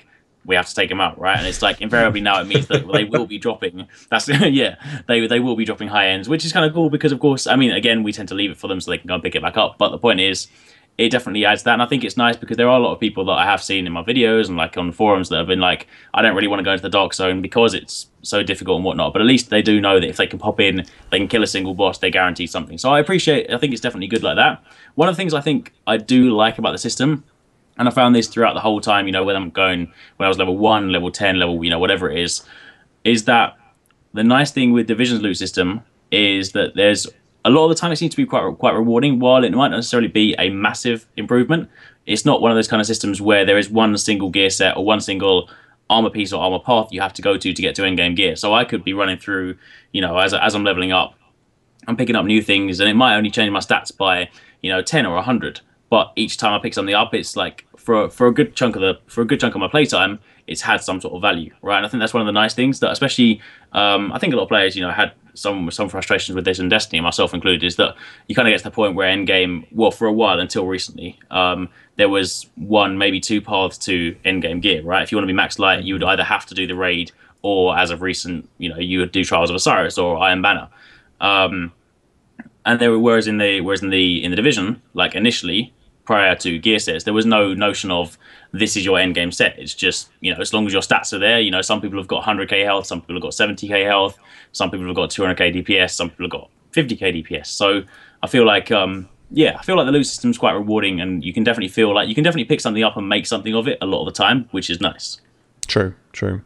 we have to take them out, right? And it's like invariably now it means that they will be dropping. That's yeah, they they will be dropping high ends, which is kind of cool because of course, I mean, again, we tend to leave it for them so they can go and pick it back up. But the point is, it definitely adds that, and I think it's nice because there are a lot of people that I have seen in my videos and like on forums that have been like, I don't really want to go into the dark zone because it's so difficult and whatnot. But at least they do know that if they can pop in, they can kill a single boss, they guarantee something. So I appreciate. I think it's definitely good like that. One of the things I think I do like about the system, and I found this throughout the whole time, you know, when I'm going, when I was level one, level ten, level, you know, whatever it is, is that the nice thing with Division's loot system is that there's a lot of the time it seems to be quite quite rewarding. While it might not necessarily be a massive improvement, it's not one of those kind of systems where there is one single gear set or one single armor piece or armor path you have to go to to get to endgame gear. So I could be running through, you know, as as I'm leveling up, I'm picking up new things, and it might only change my stats by, you know, ten or a hundred. But each time I pick something up, it's like for for a good chunk of the for a good chunk of my playtime, it's had some sort of value, right? And I think that's one of the nice things that, especially, um, I think a lot of players, you know, had some some frustrations with this in Destiny, myself included, is that you kind of get to the point where endgame, well, for a while until recently, um, there was one, maybe two paths to endgame gear, right? If you want to be max light, you would either have to do the raid, or as of recent, you know, you would do Trials of Osiris or Iron Banner. Um, and there, whereas in the whereas in the in the Division, like initially, prior to gear sets, there was no notion of this is your end game set. It's just, you know, as long as your stats are there, you know, some people have got one hundred K health, some people have got seventy K health, some people have got two hundred K D P S, some people have got fifty K D P S. So I feel like, um, yeah, I feel like the loot system is quite rewarding, and you can definitely feel like you can definitely pick something up and make something of it a lot of the time, which is nice. True, true.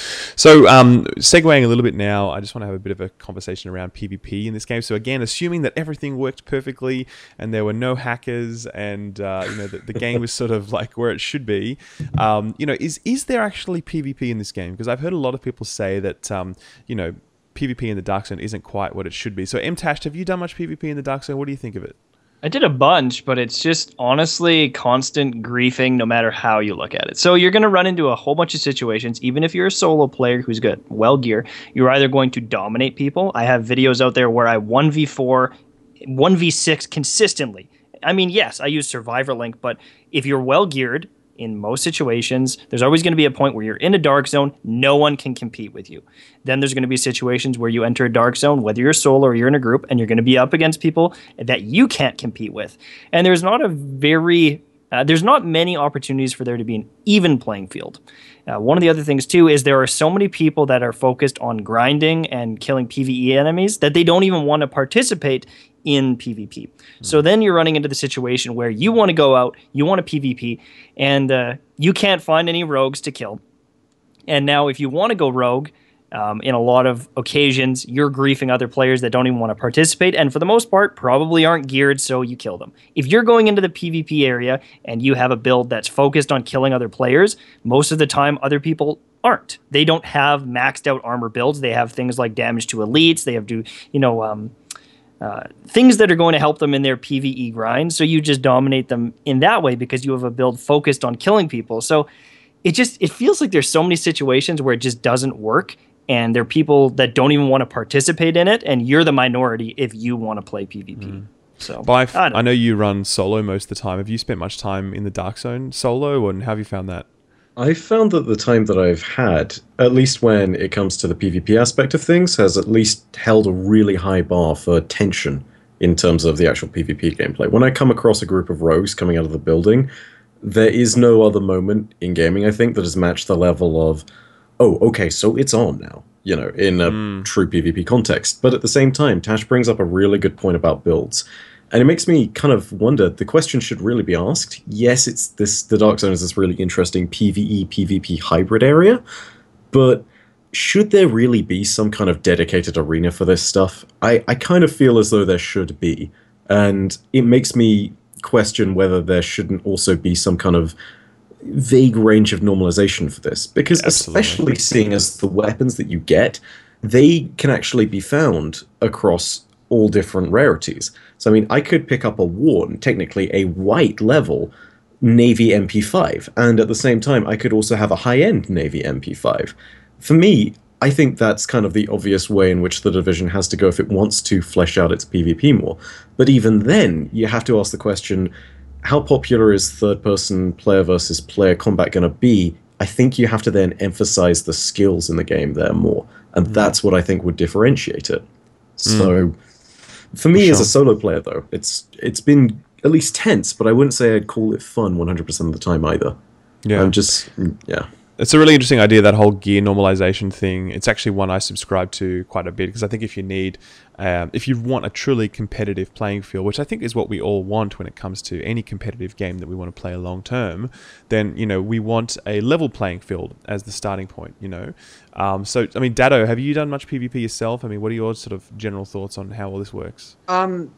So, um, segueing a little bit now, I just want to have a bit of a conversation around PvP in this game. So again, assuming that everything worked perfectly and there were no hackers, and uh, you know the, the game was sort of like where it should be, um, you know, is is there actually PvP in this game? Because I've heard a lot of people say that um, you know, PvP in the Dark Zone isn't quite what it should be. So, Mtashed, have you done much PvP in the Dark Zone? What do you think of it? I did a bunch, but it's just honestly constant griefing no matter how you look at it. So you're going to run into a whole bunch of situations, even if you're a solo player who's got well gear, you're either going to dominate people. I have videos out there where I one v four, one v six consistently. I mean, yes, I use Survivor Link, but if you're well geared, in most situations, there's always going to be a point where you're in a dark zone, no one can compete with you. Then there's going to be situations where you enter a dark zone, whether you're solo or you're in a group, and you're going to be up against people that you can't compete with. And there's not a very, uh, there's not many opportunities for there to be an even playing field. Uh, one of the other things, too, is there are so many people that are focused on grinding and killing PvE enemies that they don't even want to participate in PvP. Mm. So then you're running into the situation where you want to go out, you want to PvP, and uh, you can't find any rogues to kill. And now if you want to go rogue, um, in a lot of occasions, you're griefing other players that don't even want to participate, and for the most part, probably aren't geared, so you kill them. If you're going into the PvP area and you have a build that's focused on killing other players, most of the time other people aren't. They don't have maxed out armor builds. They have things like damage to elites. They have to, you know, um, uh, things that are going to help them in their PvE grind. So you just dominate them in that way because you have a build focused on killing people. So it just, it feels like there's so many situations where it just doesn't work. And there are people that don't even want to participate in it. And you're the minority if you want to play PvP. Mm. So Byf, I, I know you run solo most of the time. Have you spent much time in the Dark Zone solo, and how have you found that? I found that the time that I've had, at least when it comes to the PvP aspect of things, has at least held a really high bar for tension in terms of the actual PvP gameplay. When I come across a group of rogues coming out of the building, there is no other moment in gaming, I think, that has matched the level of, oh, okay, so it's on now, you know, in a mm. true PvP context. But at the same time, Tash brings up a really good point about builds. And it makes me kind of wonder, the question should really be asked. Yes, it's this. The Dark Zone is this really interesting PvE, PvP hybrid area, but should there really be some kind of dedicated arena for this stuff? I, I kind of feel as though there should be. And it makes me question whether there shouldn't also be some kind of vague range of normalization for this. Because Absolutely. especially seeing as the weapons that you get, they can actually be found across all different rarities. So, I mean, I could pick up a worn, technically a white level Navy M P five, and at the same time, I could also have a high-end Navy M P five. For me, I think that's kind of the obvious way in which the Division has to go if it wants to flesh out its PvP more. But even then, you have to ask the question, how popular is third-person player versus player combat going to be I think you have to then emphasize the skills in the game there more, and mm. that's what I think would differentiate it. So, mm. for me, sure. as a solo player, though, it's it's been at least tense, but I wouldn't say I'd call it fun one hundred percent of the time either. Yeah, I'm just yeah. It's a really interesting idea, that whole gear normalization thing. It's actually one I subscribe to quite a bit, because I think if you need, um, if you want a truly competitive playing field, which I think is what we all want when it comes to any competitive game that we want to play long term, then, you know, we want a level playing field as the starting point, you know. Um, so, I mean, Datto, have you done much PvP yourself? I mean, what are your sort of general thoughts on how all this works? Um,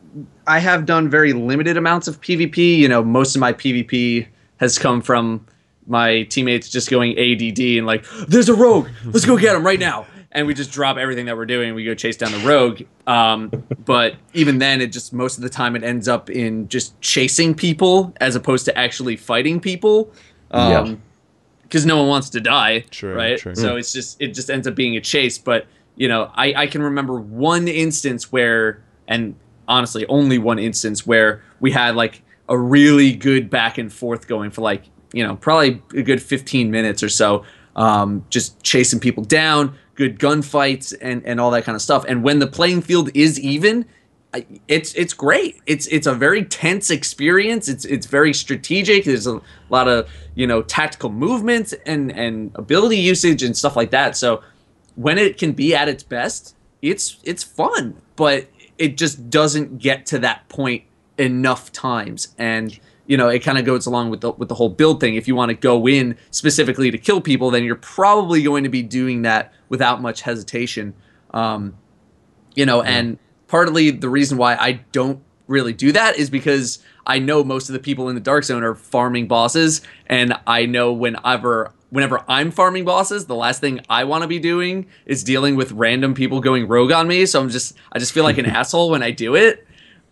I have done very limited amounts of PvP. You know, most of my PvP has come from my teammates just going A D D and like, there's a rogue, let's go get him right now. And we just drop everything that we're doing and we go chase down the rogue. Um, but even then, it just, most of the time it ends up in just chasing people as opposed to actually fighting people. Um, yeah. Because no one wants to die, true, right? True. So it's just, it just ends up being a chase. But, you know, I, I can remember one instance where, and honestly, only one instance where we had like a really good back and forth going for like, you know, probably a good fifteen minutes or so, um, just chasing people down, good gunfights, and, and all that kind of stuff. And when the playing field is even, it's it's great. It's it's a very tense experience. It's it's very strategic. There's a lot of, you know, tactical movement and and ability usage and stuff like that. So when it can be at its best, it's it's fun, but it just doesn't get to that point enough times. And you know, it kind of goes along with the with the whole build thing. If you want to go in specifically to kill people, then you're probably going to be doing that without much hesitation. Um, you know, yeah. And partly the reason why I don't really do that is because I know most of the people in the Dark Zone are farming bosses, and I know whenever whenever I'm farming bosses, the last thing I want to be doing is dealing with random people going rogue on me. So I'm just I just feel like an asshole when I do it.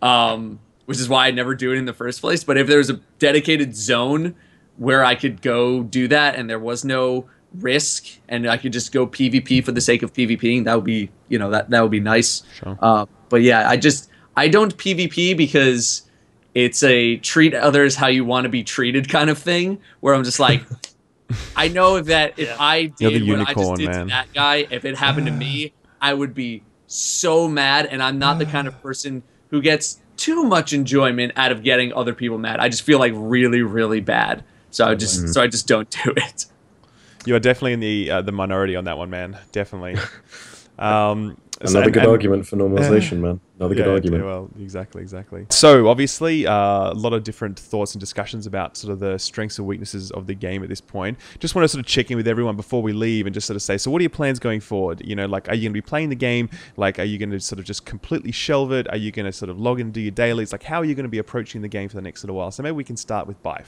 Um, which is why I never do it in the first place. But if there was a dedicated zone where I could go do that and there was no risk and I could just go PvP for the sake of PvPing, that would be, you know, that, that would be nice. Sure. Uh, but yeah, I just, I don't PvP because it's a treat others how you want to be treated kind of thing, where I'm just like, I know that if yeah. I did unicorn, what I just did man. to that guy, if it happened to me, I would be so mad. And I'm not the kind of person who gets too much enjoyment out of getting other people mad. I just feel like really, really bad. So I just, mm. so I just don't do it. You are definitely in the uh, the minority on that one, man. Definitely. Um, Another so, and, good and, argument for normalization, uh, man. Another yeah, good argument. Yeah, well, exactly, exactly. So obviously, uh, a lot of different thoughts and discussions about sort of the strengths and weaknesses of the game at this point. Just want to sort of check in with everyone before we leave and just sort of say, so what are your plans going forward? You know, like, are you going to be playing the game? Like, are you going to sort of just completely shelve it? Are you going to sort of log in and do your dailies? Like, how are you going to be approaching the game for the next little while? So maybe we can start with Byf.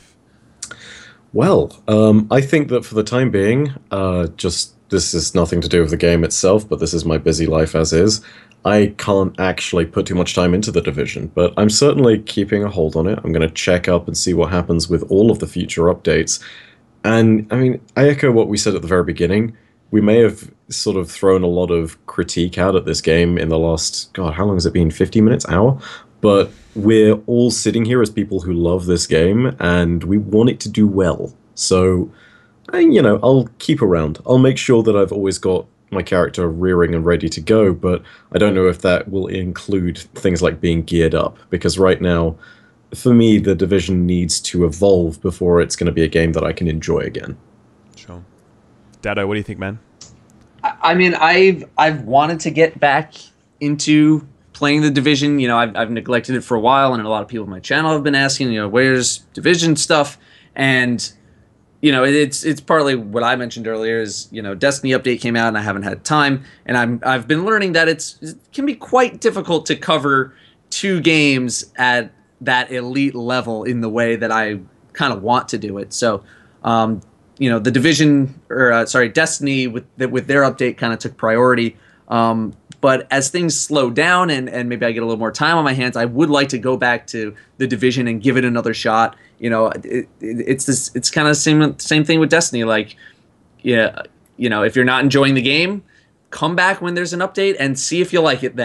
Well, um, I think that for the time being, uh, just this is nothing to do with the game itself, but this is my busy life as is. I can't actually put too much time into the Division, but I'm certainly keeping a hold on it. I'm going to check up and see what happens with all of the future updates. And, I mean, I echo what we said at the very beginning. We may have sort of thrown a lot of critique out at this game in the last, God, how long has it been? fifty minutes, hour? But we're all sitting here as people who love this game, and we want it to do well. So, you know, I'll keep around. I'll make sure that I've always got my character rearing and ready to go, but I don't know if that will include things like being geared up, because right now, for me, the Division needs to evolve before it's going to be a game that I can enjoy again. Sure. Datto, what do you think, man? I mean, I've I've wanted to get back into playing the Division. You know, I've, I've neglected it for a while, and a lot of people on my channel have been asking, you know, where's Division stuff? And you know, it's it's partly what I mentioned earlier is, you know, Destiny update came out and I haven't had time, and I'm I've been learning that it's it can be quite difficult to cover two games at that elite level in the way that I kind of want to do it. So, um, you know, the Division or uh, sorry, Destiny with with their update kind of took priority. Um, but as things slow down and, and maybe I get a little more time on my hands, I would like to go back to the Division and give it another shot. You know, it, it, it's this, it's kind of the same, same thing with Destiny. Like, yeah, you know, if you're not enjoying the game, come back when there's an update and see if you like it then.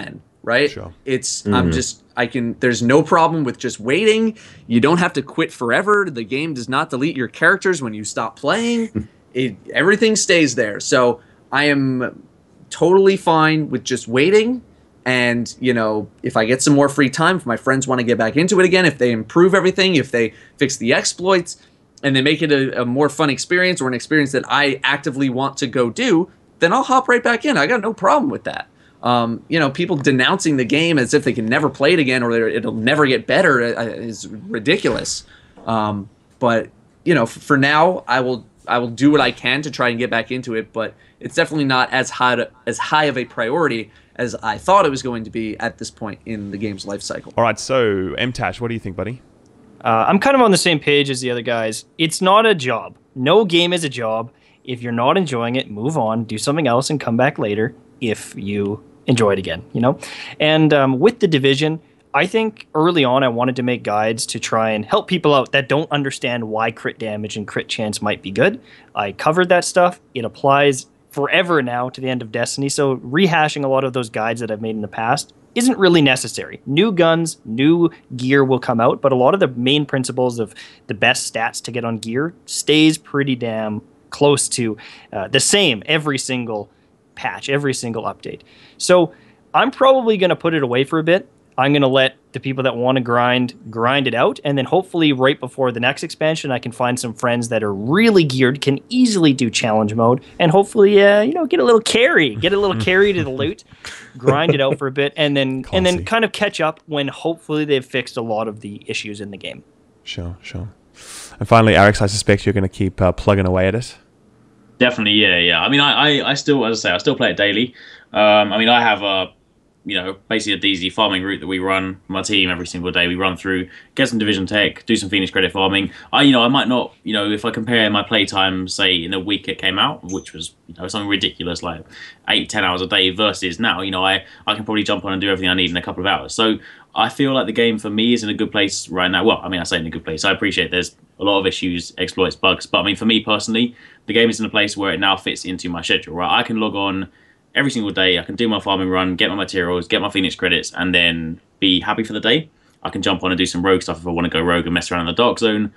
right? Sure. It's mm-hmm. I'm just I can there's no problem with just waiting. You don't have to quit forever. The game does not delete your characters when you stop playing. it everything stays there. So I am totally fine with just waiting. And, you know, if I get some more free time, if my friends want to get back into it again, if they improve everything, if they fix the exploits, and they make it a, a more fun experience or an experience that I actively want to go do, then I'll hop right back in. I got no problem with that. Um, you know, people denouncing the game as if they can never play it again or it'll never get better is ridiculous. Um, but, you know, for now, I will I will do what I can to try and get back into it, but it's definitely not as high to, as high of a priority as I thought it was going to be at this point in the game's life cycle. All right, so Mtashed, what do you think, buddy? Uh, I'm kind of on the same page as the other guys. It's not a job. No game is a job. If you're not enjoying it, move on, do something else, and come back later if you enjoy it again, you know? And um, with The Division, I think early on I wanted to make guides to try and help people out that don't understand why crit damage and crit chance might be good. I covered that stuff. It applies forever now to the end of Destiny, so rehashing a lot of those guides that I've made in the past isn't really necessary. New guns, new gear will come out, but a lot of the main principles of the best stats to get on gear stays pretty damn close to uh, the same every single patch, every single update. So I'm probably going to put it away for a bit. I'm going to let the people that want to grind, grind it out. And then hopefully right before the next expansion, I can find some friends that are really geared, can easily do challenge mode, and hopefully, uh, you know, get a little carry, get a little carry to the loot, grind it out for a bit, and then Clancy. and then kind of catch up when hopefully they've fixed a lot of the issues in the game. Sure, sure. And finally, Arekkz, I suspect you're going to keep uh, plugging away at it. Definitely, yeah, yeah. I mean, I, I, I still, as I say, I still play it daily. Um, I mean, I have a, you know, basically a D Z farming route that we run, my team, every single day. We run through, get some division tech, do some Phoenix credit farming. I, you know, I might not, you know, if I compare my playtime, say, in the week it came out, which was, you know, something ridiculous, like eight, ten hours a day versus now, you know, I, I can probably jump on and do everything I need in a couple of hours. So I feel like the game for me is in a good place right now. Well, I mean, I say in a good place. I appreciate there's a lot of issues, exploits, bugs. But I mean, for me personally, the game is in a place where it now fits into my schedule, right? I can log on every single day. I can do my farming run, get my materials, get my Phoenix credits, and then be happy for the day. I can jump on and do some rogue stuff if I want to go rogue and mess around in the dark zone.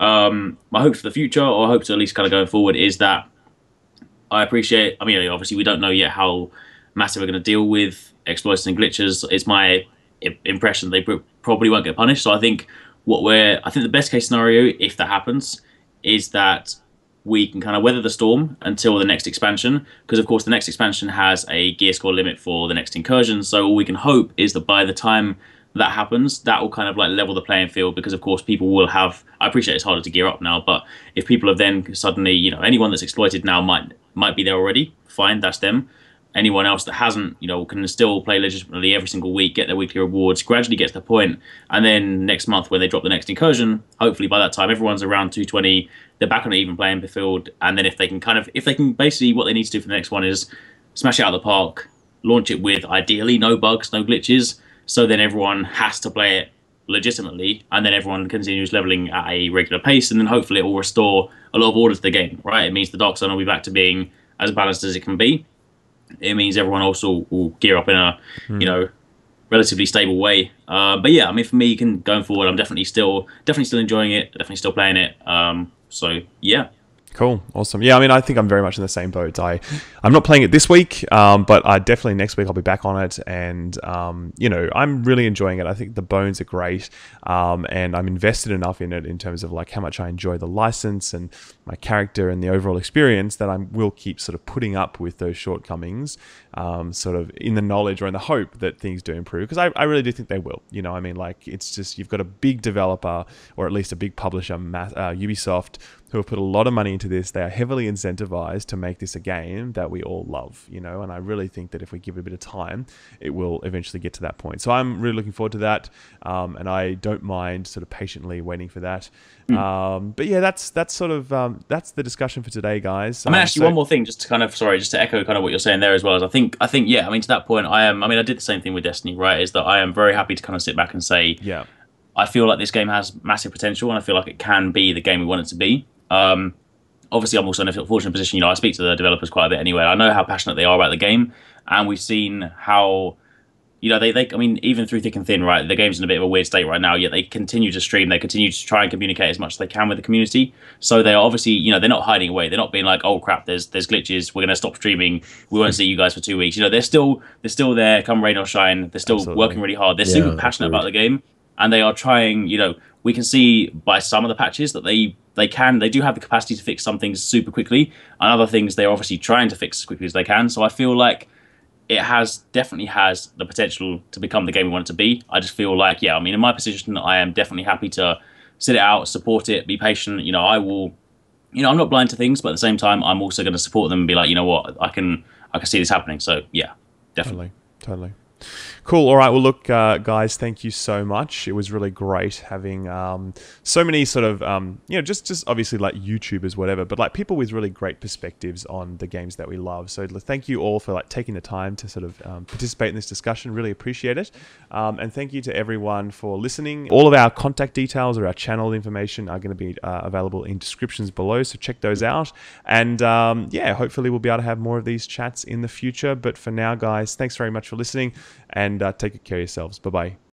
Um, my hope for the future, or hope to at least kind of going forward, is that I appreciate, I mean, obviously we don't know yet how massive we're going to deal with exploits and glitches. It's my impression they probably won't get punished. So I think what we're, I think the best case scenario, if that happens, is that we can kind of weather the storm until the next expansion, because of course the next expansion has a gear score limit for the next incursion. So all we can hope is that by the time that happens, that will kind of like level the playing field, because of course people will have, I appreciate it's harder to gear up now, but if people have then suddenly, you know, anyone that's exploited now might might be there already, fine, that's them. Anyone else that hasn't, you know, can still play legitimately every single week, get their weekly rewards, gradually get to the point, and then next month when they drop the next incursion, hopefully by that time everyone's around two twenty, they're back on an even playing field, and then if they can kind of, if they can basically, what they need to do for the next one is smash it out of the park, launch it with ideally no bugs, no glitches, so then everyone has to play it legitimately, and then everyone continues leveling at a regular pace, and then hopefully it will restore a lot of order to the game, right? It means the Dark Zone will be back to being as balanced as it can be. It means everyone also will gear up in a, mm. you know, relatively stable way. Uh, but yeah, I mean, for me, can going forward, I'm definitely still, definitely still enjoying it. Definitely still playing it. Um, so yeah. Cool. Awesome. Yeah, I mean, I think I'm very much in the same boat. I, I'm not playing it this week, um, but I definitely next week I'll be back on it. And, um, you know, I'm really enjoying it. I think the bones are great. Um, and I'm invested enough in it in terms of like how much I enjoy the license and my character and the overall experience that I will keep sort of putting up with those shortcomings, um, sort of in the knowledge or in the hope that things do improve. Because I, I really do think they will. You know, I mean, like it's just, you've got a big developer or at least a big publisher, uh, Ubisoft, who have put a lot of money into this. They are heavily incentivized to make this a game that we all love, you know, and I really think that if we give it a bit of time, it will eventually get to that point. So I'm really looking forward to that, um, and I don't mind sort of patiently waiting for that. Mm. Um, but yeah, that's that's sort of, um, that's the discussion for today, guys. I mean, um, actually, so one more thing, just to kind of, sorry, just to echo kind of what you're saying there as well, is I think, I think, yeah, I mean, to that point, I am, I mean, I did the same thing with Destiny, right, is that I am very happy to kind of sit back and say, yeah, I feel like this game has massive potential, and I feel like it can be the game we want it to be. Um, Obviously, I'm also in a fortunate position. You know, I speak to the developers quite a bit anyway. I know how passionate they are about the game, and we've seen how you know, they, they, I mean, even through thick and thin, right, the game's in a bit of a weird state right now, yet they continue to stream, they continue to try and communicate as much as they can with the community. So they are obviously, you know, they're not hiding away. They're not being like, oh crap, there's there's glitches, we're going to stop streaming, we won't see you guys for two weeks. You know, they're still they're still there, come rain or shine. They're still Absolutely. working really hard. They're Yeah, super passionate agreed. about the game, and they are trying, you know, we can see by some of the patches that they they can, they do have the capacity to fix some things super quickly, and other things they're obviously trying to fix as quickly as they can. So I feel like it has definitely has the potential to become the game we want it to be. I just feel like, yeah, I mean, in my position, I am definitely happy to sit it out, support it, be patient. You know, I will, you know, I'm not blind to things, but at the same time, I'm also going to support them and be like, you know what, I can, I can see this happening. So yeah, definitely. Totally. Totally. Cool. All right. Well, look, uh, guys, thank you so much. It was really great having um, so many sort of, um, you know, just, just obviously like YouTubers, whatever, but like people with really great perspectives on the games that we love. So thank you all for like taking the time to sort of um, participate in this discussion. Really appreciate it. Um, and thank you to everyone for listening. All of our contact details or our channel information are going to be uh, available in descriptions below. So check those out. And um, yeah, hopefully we'll be able to have more of these chats in the future. But for now, guys, thanks very much for listening. And uh, take care of yourselves. Bye-bye.